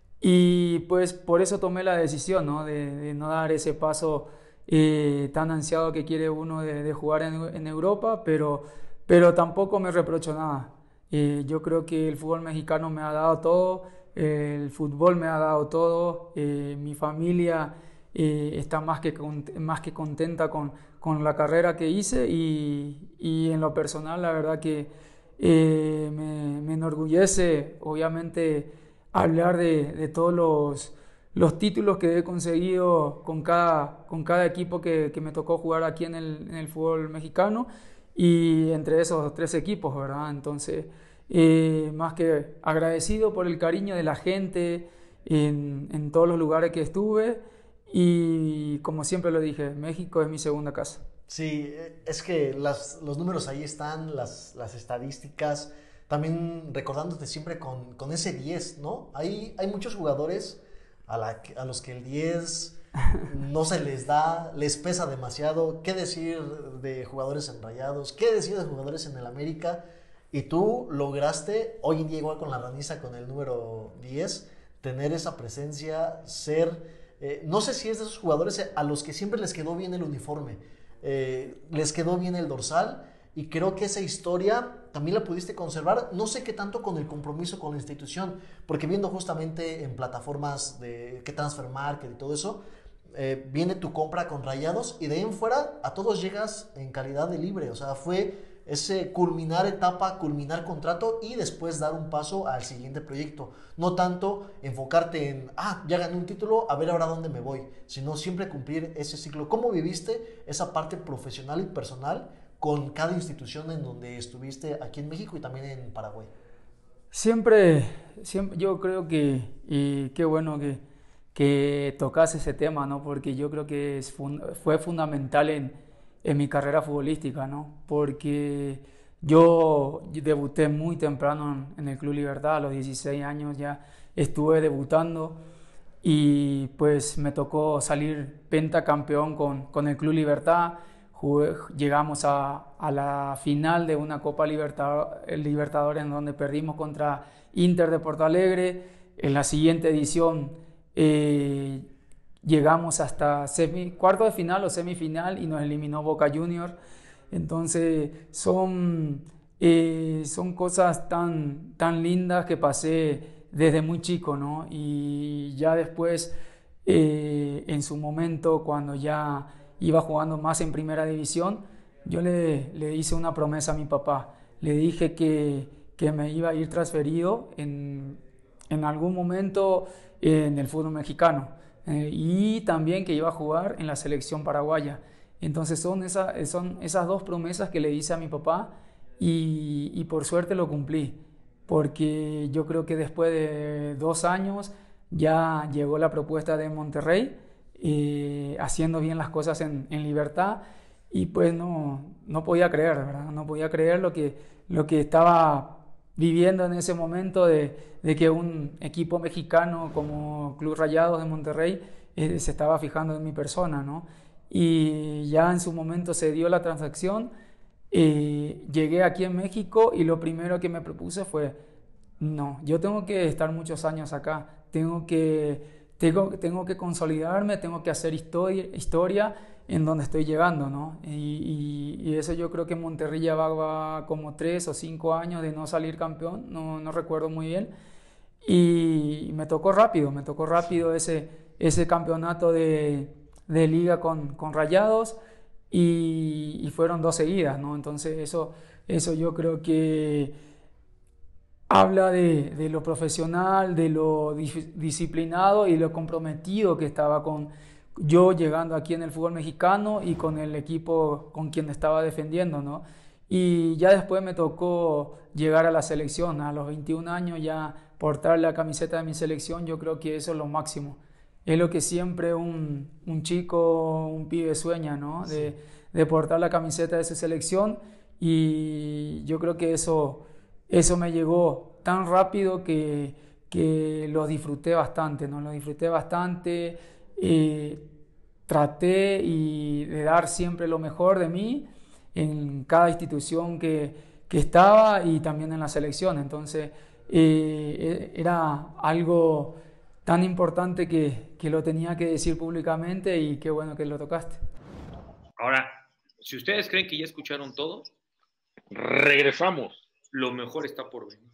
y pues por eso tomé la decisión, ¿no? De, de no dar ese paso eh, tan ansiado que quiere uno de, de jugar en, en Europa, pero, pero tampoco me reprocho nada. Eh, yo creo que el fútbol mexicano me ha dado todo, eh, el fútbol me ha dado todo, eh, mi familia eh, está más que, más que contenta con con la carrera que hice y, y en lo personal la verdad que eh, me, me enorgullece obviamente hablar de, de todos los, los títulos que he conseguido con cada, con cada equipo que, que me tocó jugar aquí en el, en el fútbol mexicano y entre esos tres equipos, ¿verdad? Entonces eh, más que agradecido por el cariño de la gente en, en todos los lugares que estuve. Y como siempre lo dije, México es mi segunda casa. Sí, es que las, los números ahí están, las, las estadísticas, también recordándote siempre con, con ese diez, ¿no? Hay, hay muchos jugadores a, la, a los que el diez no se les da, les pesa demasiado. ¿Qué decir de jugadores en Rayados? ¿Qué decir de jugadores en el América? Y tú lograste, hoy en día igual con la Raniza, con el número diez, tener esa presencia, ser... Eh, no sé si es de esos jugadores a los que siempre les quedó bien el uniforme, eh, les quedó bien el dorsal y creo que esa historia también la pudiste conservar, no sé qué tanto con el compromiso con la institución, porque viendo justamente en plataformas de que Transfer Market y todo eso, eh, viene tu compra con Rayados y de ahí en fuera a todos llegas en calidad de libre, o sea, fue ese culminar etapa, culminar contrato y después dar un paso al siguiente proyecto. No tanto enfocarte en, ah, ya gané un título, a ver ahora dónde me voy, sino siempre cumplir ese ciclo. ¿Cómo viviste esa parte profesional y personal con cada institución en donde estuviste aquí en México y también en Paraguay? Siempre, siempre yo creo que, y qué bueno que, que tocas ese tema, ¿no? Porque yo creo que es fun- fue fundamental en en mi carrera futbolística, ¿no? Porque yo debuté muy temprano en, en el Club Libertad, a los dieciséis años ya estuve debutando y pues me tocó salir pentacampeón con, con el Club Libertad. Jugué, llegamos a, a la final de una Copa Libertad, Libertadores en donde perdimos contra Inter de Porto Alegre. En la siguiente edición eh, llegamos hasta semi, cuarto de final o semifinal y nos eliminó Boca Juniors. Entonces son, eh, son cosas tan, tan lindas que pasé desde muy chico, ¿no? Y ya después eh, en su momento cuando ya iba jugando más en primera división, yo le, le hice una promesa a mi papá. Le dije que, que me iba a ir transferido en, en algún momento en el fútbol mexicano eh, y también que iba a jugar en la selección paraguaya. Entonces son, esa, son esas dos promesas que le hice a mi papá y, y por suerte lo cumplí, porque yo creo que después de dos años ya llegó la propuesta de Monterrey, eh, haciendo bien las cosas en, en Libertad, y pues no, no podía creer, ¿verdad? No podía creer lo que, lo que estaba viviendo en ese momento de, de que un equipo mexicano como Club Rayados de Monterrey eh, se estaba fijando en mi persona, ¿no? Y ya en su momento se dio la transacción, eh, llegué aquí en México y lo primero que me propuse fue, no, yo tengo que estar muchos años acá, tengo que, tengo, tengo que consolidarme, tengo que hacer historia, historia en donde estoy llegando, ¿no? Y, y, y eso yo creo que Monterrey ya va, va como tres o cinco años de no salir campeón, no, no recuerdo muy bien, y me tocó rápido, me tocó rápido ese, ese campeonato de, de liga con, con Rayados, y, y fueron dos seguidas, ¿no? Entonces eso, eso yo creo que habla de, de lo profesional, de lo dis- disciplinado y lo comprometido que estaba con yo llegando aquí en el fútbol mexicano y con el equipo con quien estaba defendiendo, ¿no? Y ya después me tocó llegar a la selección, a los veintiún años ya portar la camiseta de mi selección, yo creo que eso es lo máximo. Es lo que siempre un, un chico, un pibe sueña, ¿no? De, de portar la camiseta de su selección, y yo creo que eso, eso me llegó tan rápido que, que lo disfruté bastante, ¿no? Lo disfruté bastante. Eh, traté y de dar siempre lo mejor de mí en cada institución que, que estaba y también en la selección. Entonces eh, era algo tan importante que, que lo tenía que decir públicamente, y qué bueno que lo tocaste. Ahora, si ustedes creen que ya escucharon todo, regresamos. Lo mejor está por venir.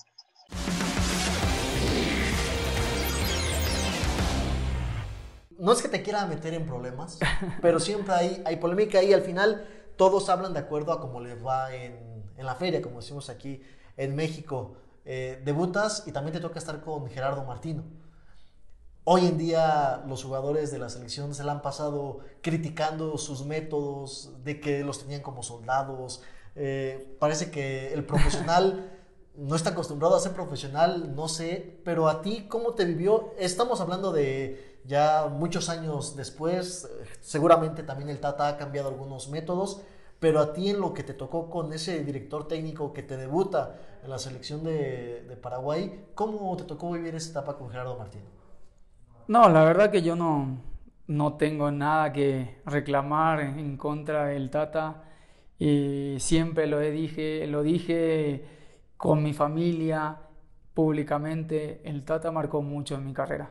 No es que te quiera meter en problemas, pero siempre hay, hay polémica y al final todos hablan de acuerdo a cómo les va en, en la feria, como decimos aquí en México. Eh, debutas y también te toca estar con Gerardo Martino. Hoy en día los jugadores de la selección se la han pasado criticando sus métodos, de que los tenían como soldados. Eh, parece que el profesional no está acostumbrado a ser profesional, no sé, pero a ti, ¿cómo te vivió? Estamos hablando de ya muchos años después, seguramente también el Tata ha cambiado algunos métodos, pero a ti en lo que te tocó con ese director técnico que te debuta en la selección de, de Paraguay, ¿cómo te tocó vivir esa etapa con Gerardo Martino? No, la verdad que yo no, no tengo nada que reclamar en contra del Tata. Y siempre lo dije, lo dije con mi familia, públicamente. El Tata marcó mucho en mi carrera,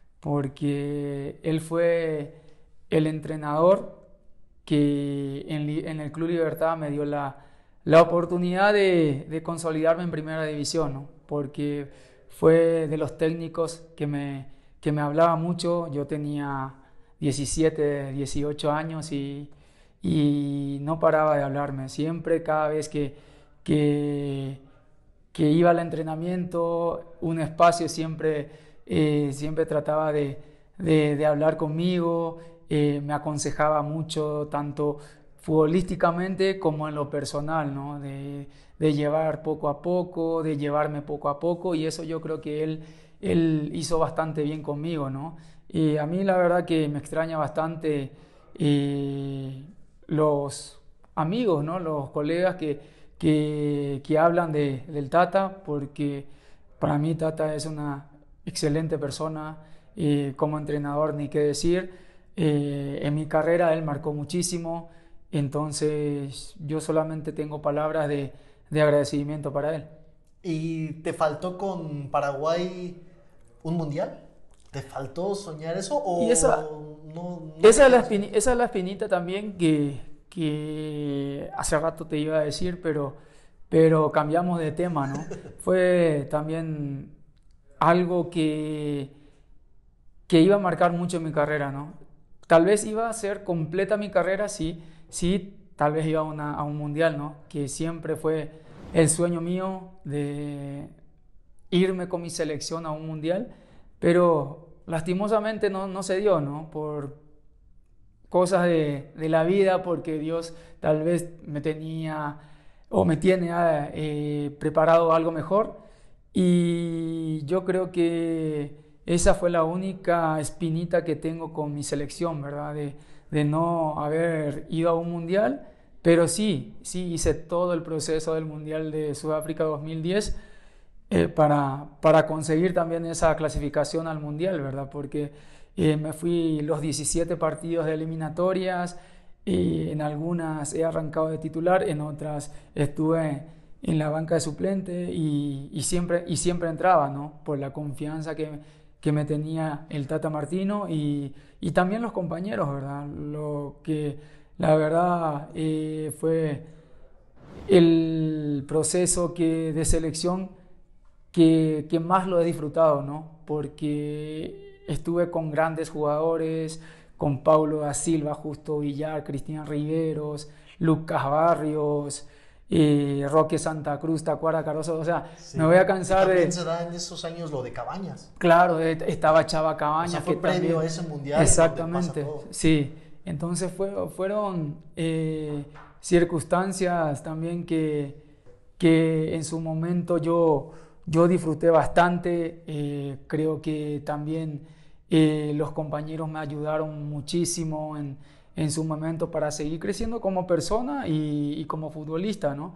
porque él fue el entrenador que en, en el Club Libertad me dio la, la oportunidad de, de consolidarme en primera división, ¿no? Porque fue de los técnicos que me, que me hablaba mucho. Yo tenía diecisiete, dieciocho años y, y no paraba de hablarme. Siempre, cada vez que, que, que iba al entrenamiento, un espacio, siempre, eh, siempre trataba de, de, de hablar conmigo. Eh, me aconsejaba mucho, tanto futbolísticamente como en lo personal, ¿no? De, de llevar poco a poco, de llevarme poco a poco, y eso yo creo que él, él hizo bastante bien conmigo, ¿no? Y a mí la verdad que me extraña bastante eh, los amigos, ¿no? Los colegas que, que, que hablan de, del Tata, porque para mí Tata es una excelente persona, eh, como entrenador ni qué decir. Eh, en mi carrera él marcó muchísimo, entonces yo solamente tengo palabras de, de agradecimiento para él. ¿Y te faltó con Paraguay un mundial? ¿Te faltó soñar eso? ¿O y esa, no, no esa, es la espini, esa es la espinita también que, que hace rato te iba a decir, pero, pero cambiamos de tema, ¿no? Fue también algo que... que iba a marcar mucho en mi carrera, ¿no? Tal vez iba a ser completa mi carrera, sí, sí, tal vez iba a, una, a un mundial, ¿no? Que siempre fue el sueño mío de irme con mi selección a un mundial, pero lastimosamente no, no se dio, ¿no? Por cosas de, de la vida, porque Dios tal vez me tenía o me tiene eh, preparado algo mejor, y yo creo que esa fue la única espinita que tengo con mi selección, ¿verdad? De, de no haber ido a un mundial, pero sí, sí hice todo el proceso del Mundial de Sudáfrica dos mil diez eh, para, para conseguir también esa clasificación al mundial, ¿verdad? Porque eh, me fui los diecisiete partidos de eliminatorias, y en algunas he arrancado de titular, en otras estuve en la banca de suplente y, y, siempre, y siempre entraba, ¿no? Por la confianza que, que me tenía el Tata Martino y, y también los compañeros, ¿verdad? Lo que la verdad eh, fue el proceso que, de selección que, que más lo he disfrutado, ¿no? Porque estuve con grandes jugadores, con Paulo da Silva, Justo Villar, Cristian Riveros, Lucas Barrios, eh, Roque Santa Cruz, Tacuara Cardoso, o sea, sí. Me voy a cansar también de... se da en esos años lo de Cabañas. Claro, estaba Chava Cabañas. O sea, fue que previo también... a ese mundial. Exactamente, sí. Entonces fue, fueron eh, circunstancias también que, que en su momento yo, yo disfruté bastante. Eh, creo que también eh, los compañeros me ayudaron muchísimo en, en su momento para seguir creciendo como persona y, y como futbolista, ¿no?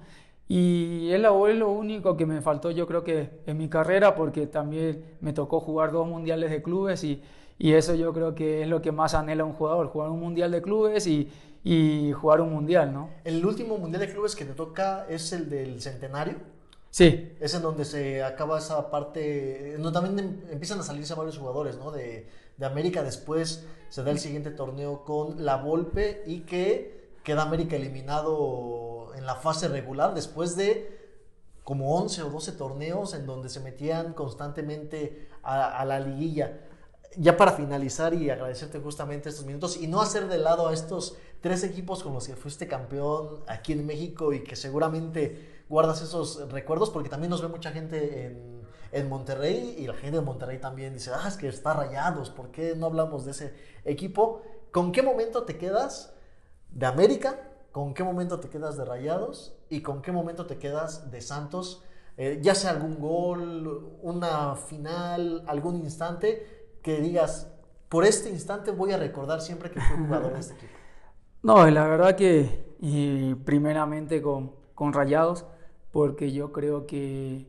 Y es lo, es lo único que me faltó, yo creo que en mi carrera, porque también me tocó jugar dos mundiales de clubes y Y eso yo creo que es lo que más anhela un jugador, jugar un mundial de clubes y, y jugar un mundial, ¿no? ¿El último mundial de clubes que te toca es el del centenario? Sí. Es en donde se acaba esa parte, en donde también empiezan a salirse varios jugadores, ¿no? De, de América. Después se da el siguiente torneo con La Volpe y que queda América eliminado en la fase regular después de como once o doce torneos en donde se metían constantemente a, a la liguilla. Ya para finalizar y agradecerte justamente estos minutos y no hacer de lado a estos tres equipos con los que fuiste campeón aquí en México y que seguramente guardas esos recuerdos, porque también nos ve mucha gente en, en Monterrey y la gente de Monterrey también dice, ah, es que está Rayados, ¿por qué no hablamos de ese equipo? ¿Con qué momento te quedas de América? ¿Con qué momento te quedas de Rayados? ¿Y con qué momento te quedas de Santos? Eh, ya sea algún gol, una final, algún instante que digas, por este instante voy a recordar siempre que fui jugador de este equipo. No, la verdad que y primeramente con, con Rayados, porque yo creo que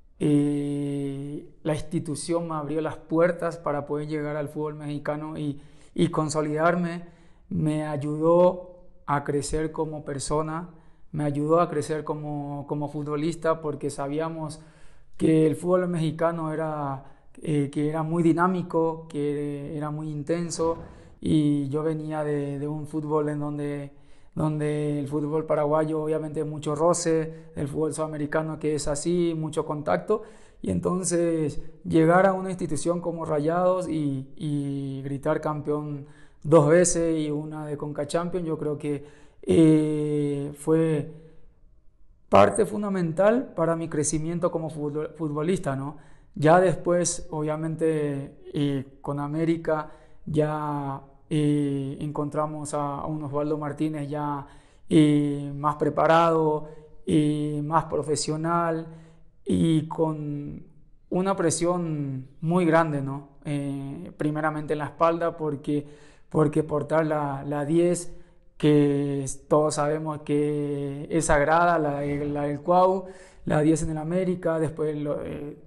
eh, la institución me abrió las puertas para poder llegar al fútbol mexicano y, y consolidarme, me ayudó a crecer como persona, me ayudó a crecer como, como futbolista, porque sabíamos que el fútbol mexicano era... Eh, que era muy dinámico, que era muy intenso, y yo venía de, de un fútbol en donde, donde el fútbol paraguayo obviamente mucho roce, el fútbol sudamericano que es así, mucho contacto, y entonces llegar a una institución como Rayados y, y gritar campeón dos veces y una de Conca Champions, yo creo que eh, fue parte fundamental para mi crecimiento como futbolista, ¿no? Ya después, obviamente, eh, con América ya eh, encontramos a, a un Osvaldo Martínez ya eh, más preparado, eh, más profesional y con una presión muy grande, ¿no? Eh, primeramente en la espalda, porque, porque portar la, la diez, que todos sabemos que es sagrada, la, la del Cuau, la diez en el América, después... Lo, eh,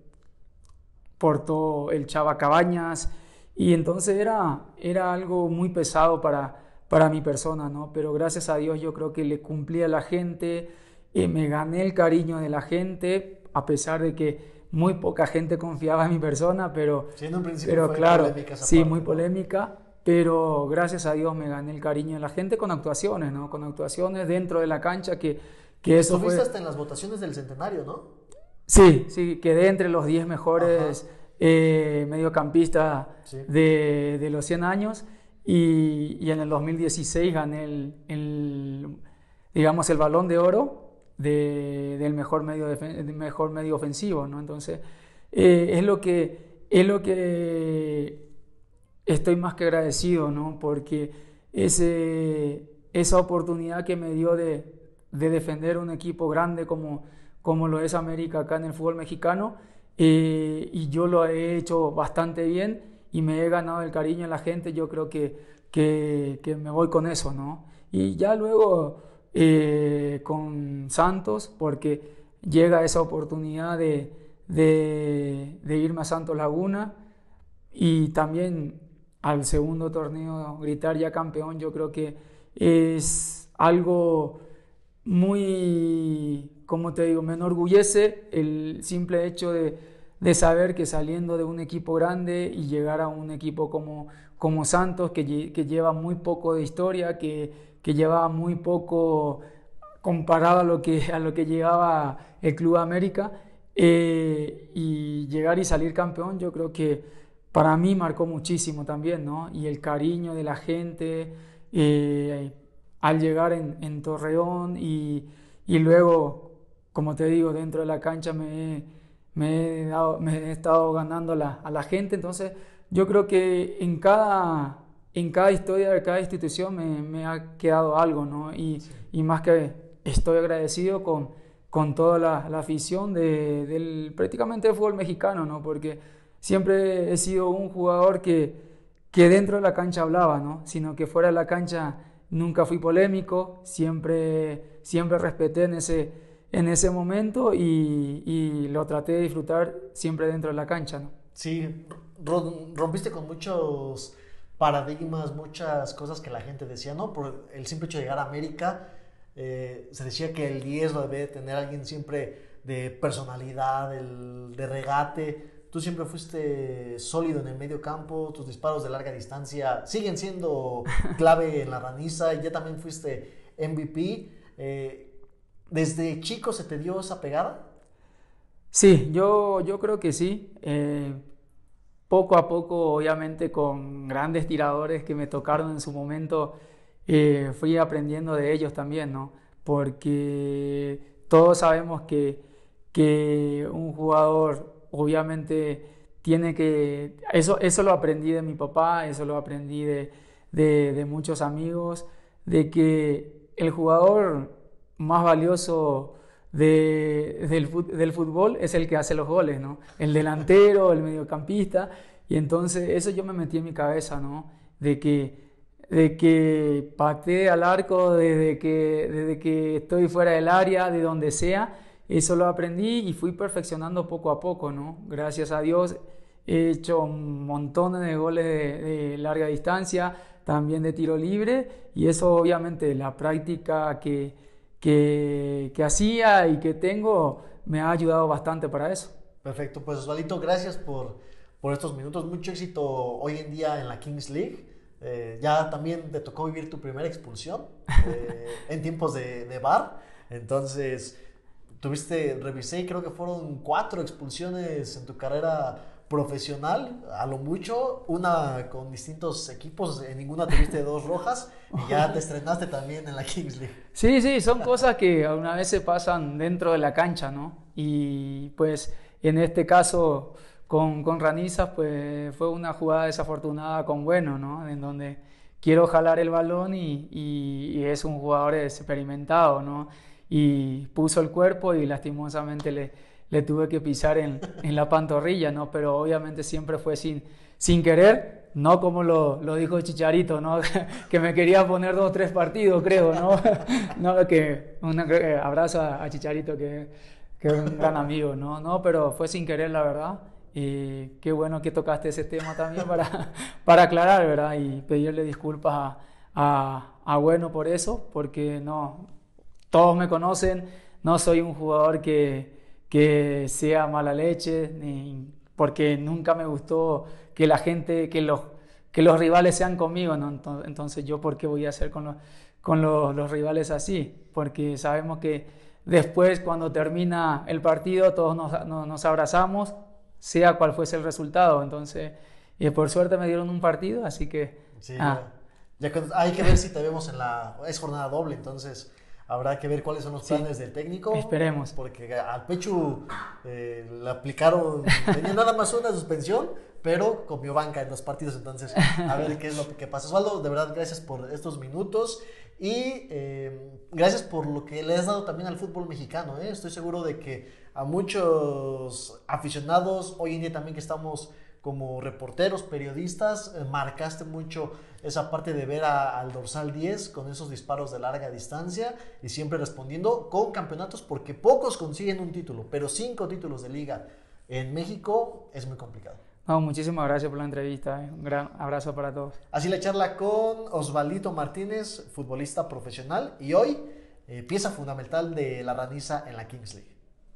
portó el Chava Cabañas, y entonces era, era algo muy pesado para, para mi persona, ¿no? Pero gracias a Dios yo creo que le cumplí a la gente, eh, me gané el cariño de la gente, a pesar de que muy poca gente confiaba en mi persona, pero, Siendo un principio pero fue claro, polémica esa sí, parte, muy ¿no? polémica, pero gracias a Dios me gané el cariño de la gente con actuaciones, ¿no? Con actuaciones dentro de la cancha, que, que eso Estuviste fue... hasta en las votaciones del centenario, ¿no? Sí, sí, quedé entre los diez mejores eh, mediocampista Sí. de, de los cien años, y, y en el dos mil dieciséis gané el, el, digamos, el Balón de Oro de, del mejor medio, defen- del mejor medio ofensivo, ¿no? Entonces, eh, es lo que, es lo que estoy más que agradecido, ¿no? Porque ese, esa oportunidad que me dio de, de defender un equipo grande como, como lo es América acá en el fútbol mexicano, eh, y yo lo he hecho bastante bien y me he ganado el cariño de la gente. Yo creo que, que, que me voy con eso, ¿no? Y ya luego eh, con Santos, porque llega esa oportunidad de, de, de irme a Santos Laguna, y también al segundo torneo gritar ya campeón. Yo creo que es algo muy, como te digo, me enorgullece el simple hecho de, de saber que saliendo de un equipo grande y llegar a un equipo como, como Santos, que, lle- que lleva muy poco de historia, que, que lleva muy poco comparado a lo que, a lo que llegaba el Club América, eh, y llegar y salir campeón, yo creo que para mí marcó muchísimo también, ¿no? Y el cariño de la gente, eh, al llegar en, en Torreón, y, y luego, como te digo, dentro de la cancha me, he- me, he dado- me he estado ganando a la, a la gente. Entonces, yo creo que en cada, en cada historia de cada institución me, me ha quedado algo, ¿no? Y, y más que estoy agradecido con, con toda la, la afición de, del, prácticamente del fútbol mexicano, ¿no? Porque siempre he sido un jugador que, que dentro de la cancha hablaba, ¿no? Sino que fuera de la cancha nunca fui polémico, siempre, siempre respeté en ese, en ese momento, y, y lo traté de disfrutar siempre dentro de la cancha, ¿no? Sí, ro- rompiste con muchos paradigmas, muchas cosas que la gente decía, ¿no? Por el simple hecho de llegar a América, eh, se decía que el diez lo debe de tener alguien siempre de personalidad, el, de regate. Tú siempre fuiste sólido en el medio campo, tus disparos de larga distancia siguen siendo clave en la raniza, y ya también fuiste M V P. Eh, ¿Desde chico se te dio esa pegada? Sí, yo, yo creo que sí. Eh, poco a poco, obviamente, con grandes tiradores que me tocaron en su momento, eh, fui aprendiendo de ellos también, ¿no? Porque todos sabemos que, que un jugador, obviamente, tiene que... Eso, eso lo aprendí de mi papá, eso lo aprendí de, de, de muchos amigos, de que el jugador más valioso de- del, fut- del fútbol es el que hace los goles, ¿no? El delantero, el mediocampista. Y entonces eso yo me metí en mi cabeza, ¿no? De que, de que patee al arco desde que, desde que estoy fuera del área, de donde sea. Eso lo aprendí y fui perfeccionando poco a poco, ¿no? Gracias a Dios he hecho montones de goles de, de larga distancia, también de tiro libre, y eso obviamente la práctica que, que, que hacía y que tengo me ha ayudado bastante para eso. Perfecto, pues Osvaldito, gracias por, por estos minutos. Mucho éxito hoy en día en la Kings League. Eh, ya también te tocó vivir tu primera expulsión eh, en tiempos de, de V A R. Entonces, tuviste, revisé y creo que fueron cuatro expulsiones en tu carrera profesional, a lo mucho, una con distintos equipos, en ninguna tuviste dos rojas, y ya te estrenaste también en la Kings League. Sí, sí, son cosas que una vez se pasan dentro de la cancha, ¿no? Y pues en este caso con, con Ranizas, pues fue una jugada desafortunada con Bueno, ¿no? En donde quiero jalar el balón y, y, y es un jugador experimentado, ¿no? Y puso el cuerpo y lastimosamente le, le tuve que pisar en, en la pantorrilla, ¿no? Pero obviamente siempre fue sin, sin querer, no como lo, lo dijo Chicharito, ¿no? Que me quería poner dos o tres partidos, creo, ¿no? No, que un eh, abrazo a, a Chicharito, que, que es un gran amigo, ¿no? No, pero fue sin querer, la verdad. Y qué bueno que tocaste ese tema también para, para aclarar, ¿verdad? Y pedirle disculpas a, a, a Bueno por eso, porque no, todos me conocen, no soy un jugador que, que sea mala leche, ni, porque nunca me gustó que la gente, que los, que los rivales sean conmigo, ¿no? Entonces yo, ¿por qué voy a hacer con, los, con los, los rivales así? Porque sabemos que después, cuando termina el partido, todos nos, nos, nos abrazamos, sea cual fuese el resultado. Entonces, eh, por suerte me dieron un partido, así que... Sí, ah. ya, ya hay que ver si te vemos en la... Es jornada doble, entonces habrá que ver cuáles son los planes sí, del técnico. Esperemos. Porque al Pechu eh, le aplicaron, tenía nada más una suspensión, pero comió banca en los partidos, entonces a ver qué es lo que pasa. Osvaldo, de verdad, gracias por estos minutos y eh, gracias por lo que le has dado también al fútbol mexicano. ¿eh? Estoy seguro de que a muchos aficionados, hoy en día también que estamos como reporteros, periodistas, eh, marcaste mucho esa parte de ver a, al dorsal diez con esos disparos de larga distancia y siempre respondiendo con campeonatos, porque pocos consiguen un título, pero cinco títulos de liga en México es muy complicado. No, muchísimas gracias por la entrevista, eh. Un gran abrazo para todos. Así la charla con Osvaldito Martínez, futbolista profesional y hoy eh, pieza fundamental de la Raniza en la Kings League.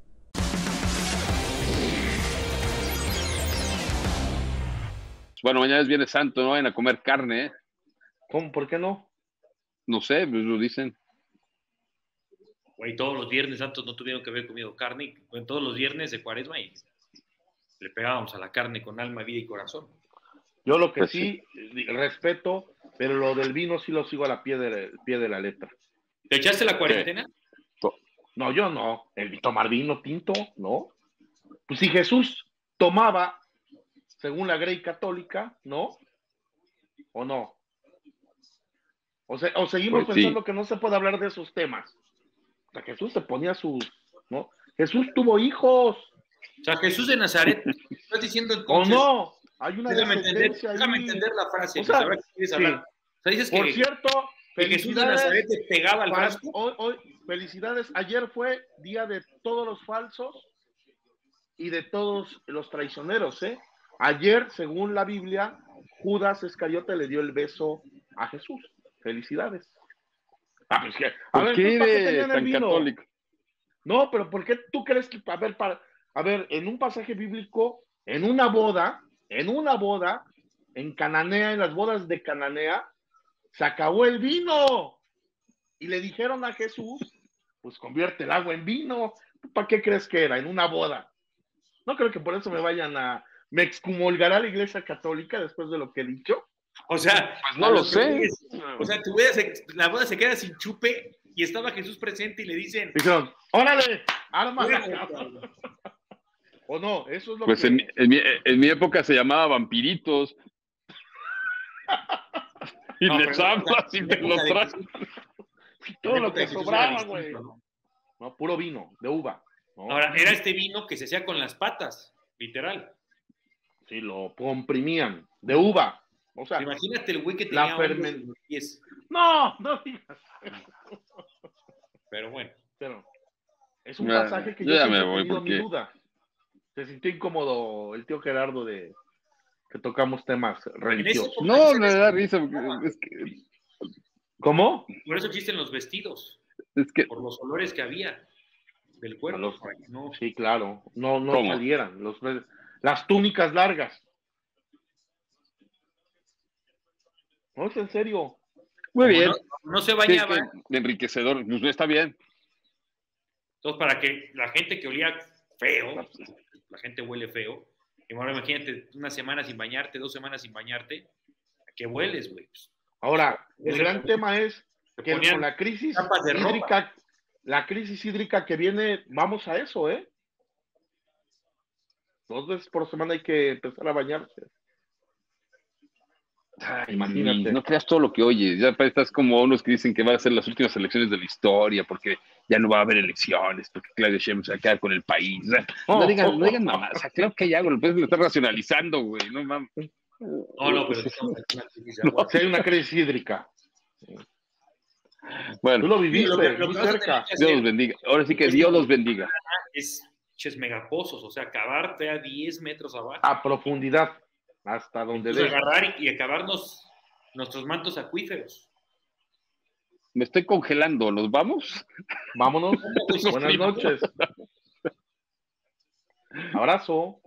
Bueno, mañana es Viernes Santo, no vayan a comer carne, ¿eh? ¿Cómo? ¿Por qué no? No sé, pues lo dicen. Güey, todos los Viernes Santos no tuvieron que haber comido carne. Bueno, todos los viernes de Cuaresma y le pegábamos a la carne con alma, vida y corazón. Yo lo que Pues sí, sí, respeto, pero lo del vino sí lo sigo a la pie de, pie de la letra. ¿Te echaste la cuarentena? ¿Qué? No, yo no. El tomar vino tinto, ¿no? Pues si Jesús tomaba, según la Grey Católica, ¿no? ¿O no? O, se, o seguimos pues pensando sí. que no se puede hablar de esos temas. O sea, Jesús se ponía sus, ¿no? Jesús tuvo hijos. O sea, Jesús de Nazaret, ¿estás diciendo entonces? ¿O no? Hay una déjame entender, déjame entender la frase. O sea, ahora que quieres hablar. Sí. O sea, dices por que, cierto, que Jesús de Nazaret te pegaba al frasco. Hoy, hoy, felicidades. Ayer fue día de todos los falsos y de todos los traicioneros, ¿eh? Ayer, según la Biblia, Judas Iscariote le dio el beso a Jesús. Felicidades. Ah, pues que, a ¿Por ver, qué ¿para qué eres tenían el tan vino? católico? No, pero ¿por qué tú crees que, a ver, para, a ver, en un pasaje bíblico, en una boda, en una boda, en Cananea, en las bodas de Cananea, se acabó el vino. Y le dijeron a Jesús, pues convierte el agua en vino. ¿Para qué crees que era? En una boda. No creo que por eso me vayan a, me excomulgará la Iglesia Católica después de lo que he dicho. O sea, pues no lo sé. Es, o sea, tu boda se, la boda se queda sin chupe y estaba Jesús presente y le dicen, dijeron, órale, arma. O no, eso es lo pues que... en, en, mi, en mi época se llamaba vampiritos. Y no, les hablas y te los traes. Todo lo que sobraba, güey. ¿no? no, puro vino, de uva. ¿no? Ahora, era este vino que se hacía con las patas, literal. Sí, lo comprimían, de uva. O sea, imagínate el güey que tenía la ferment... pies. No, no digas. Pero bueno. Pero es un pasaje que yo, yo siempre me voy he tenido porque... mi duda. Se sintió incómodo el tío Gerardo de que tocamos temas religiosos. No, me da risa. Porque es que... ¿Cómo? Por eso existen los vestidos. Es que... Por los olores que había del cuerpo. Los... No. Sí, claro. No, no ¿Cómo? salieran. Los... Las túnicas largas. No, es en serio. Muy bien. No, no se bañaba. Sí, es que enriquecedor. Pues está bien. Entonces, para que la gente que olía feo, la gente huele feo, y ahora imagínate una semana sin bañarte, dos semanas sin bañarte, ¿a qué hueles, güey? Ahora, el gran tema es que con la crisis hídrica, la crisis hídrica que viene, vamos a eso, ¿eh? Dos veces por semana hay que empezar a bañarse. Ay, imagínate. No creas todo lo que oyes. Ya estás como unos que dicen que van a ser las últimas elecciones de la historia porque ya no va a haber elecciones, porque Claudio Sheinbaum se va a quedar con el país. O sea, oh, no digan, oh, no digan mamá. O sea, claro que hay algo, lo puedes estar racionalizando, güey. No mames. No, no, pero no, si hay una crisis hídrica. Bueno, tú lo viviste lo que, lo muy que cerca. Dios los bendiga. Ahora sí que Dios los bendiga. Es ches megapozos, o sea, acabarte a diez metros abajo. A profundidad. Hasta donde debe agarrar y, y acabarnos nuestros mantos acuíferos. Me estoy congelando, ¿nos vamos? Vámonos. Buenas noches. Abrazo.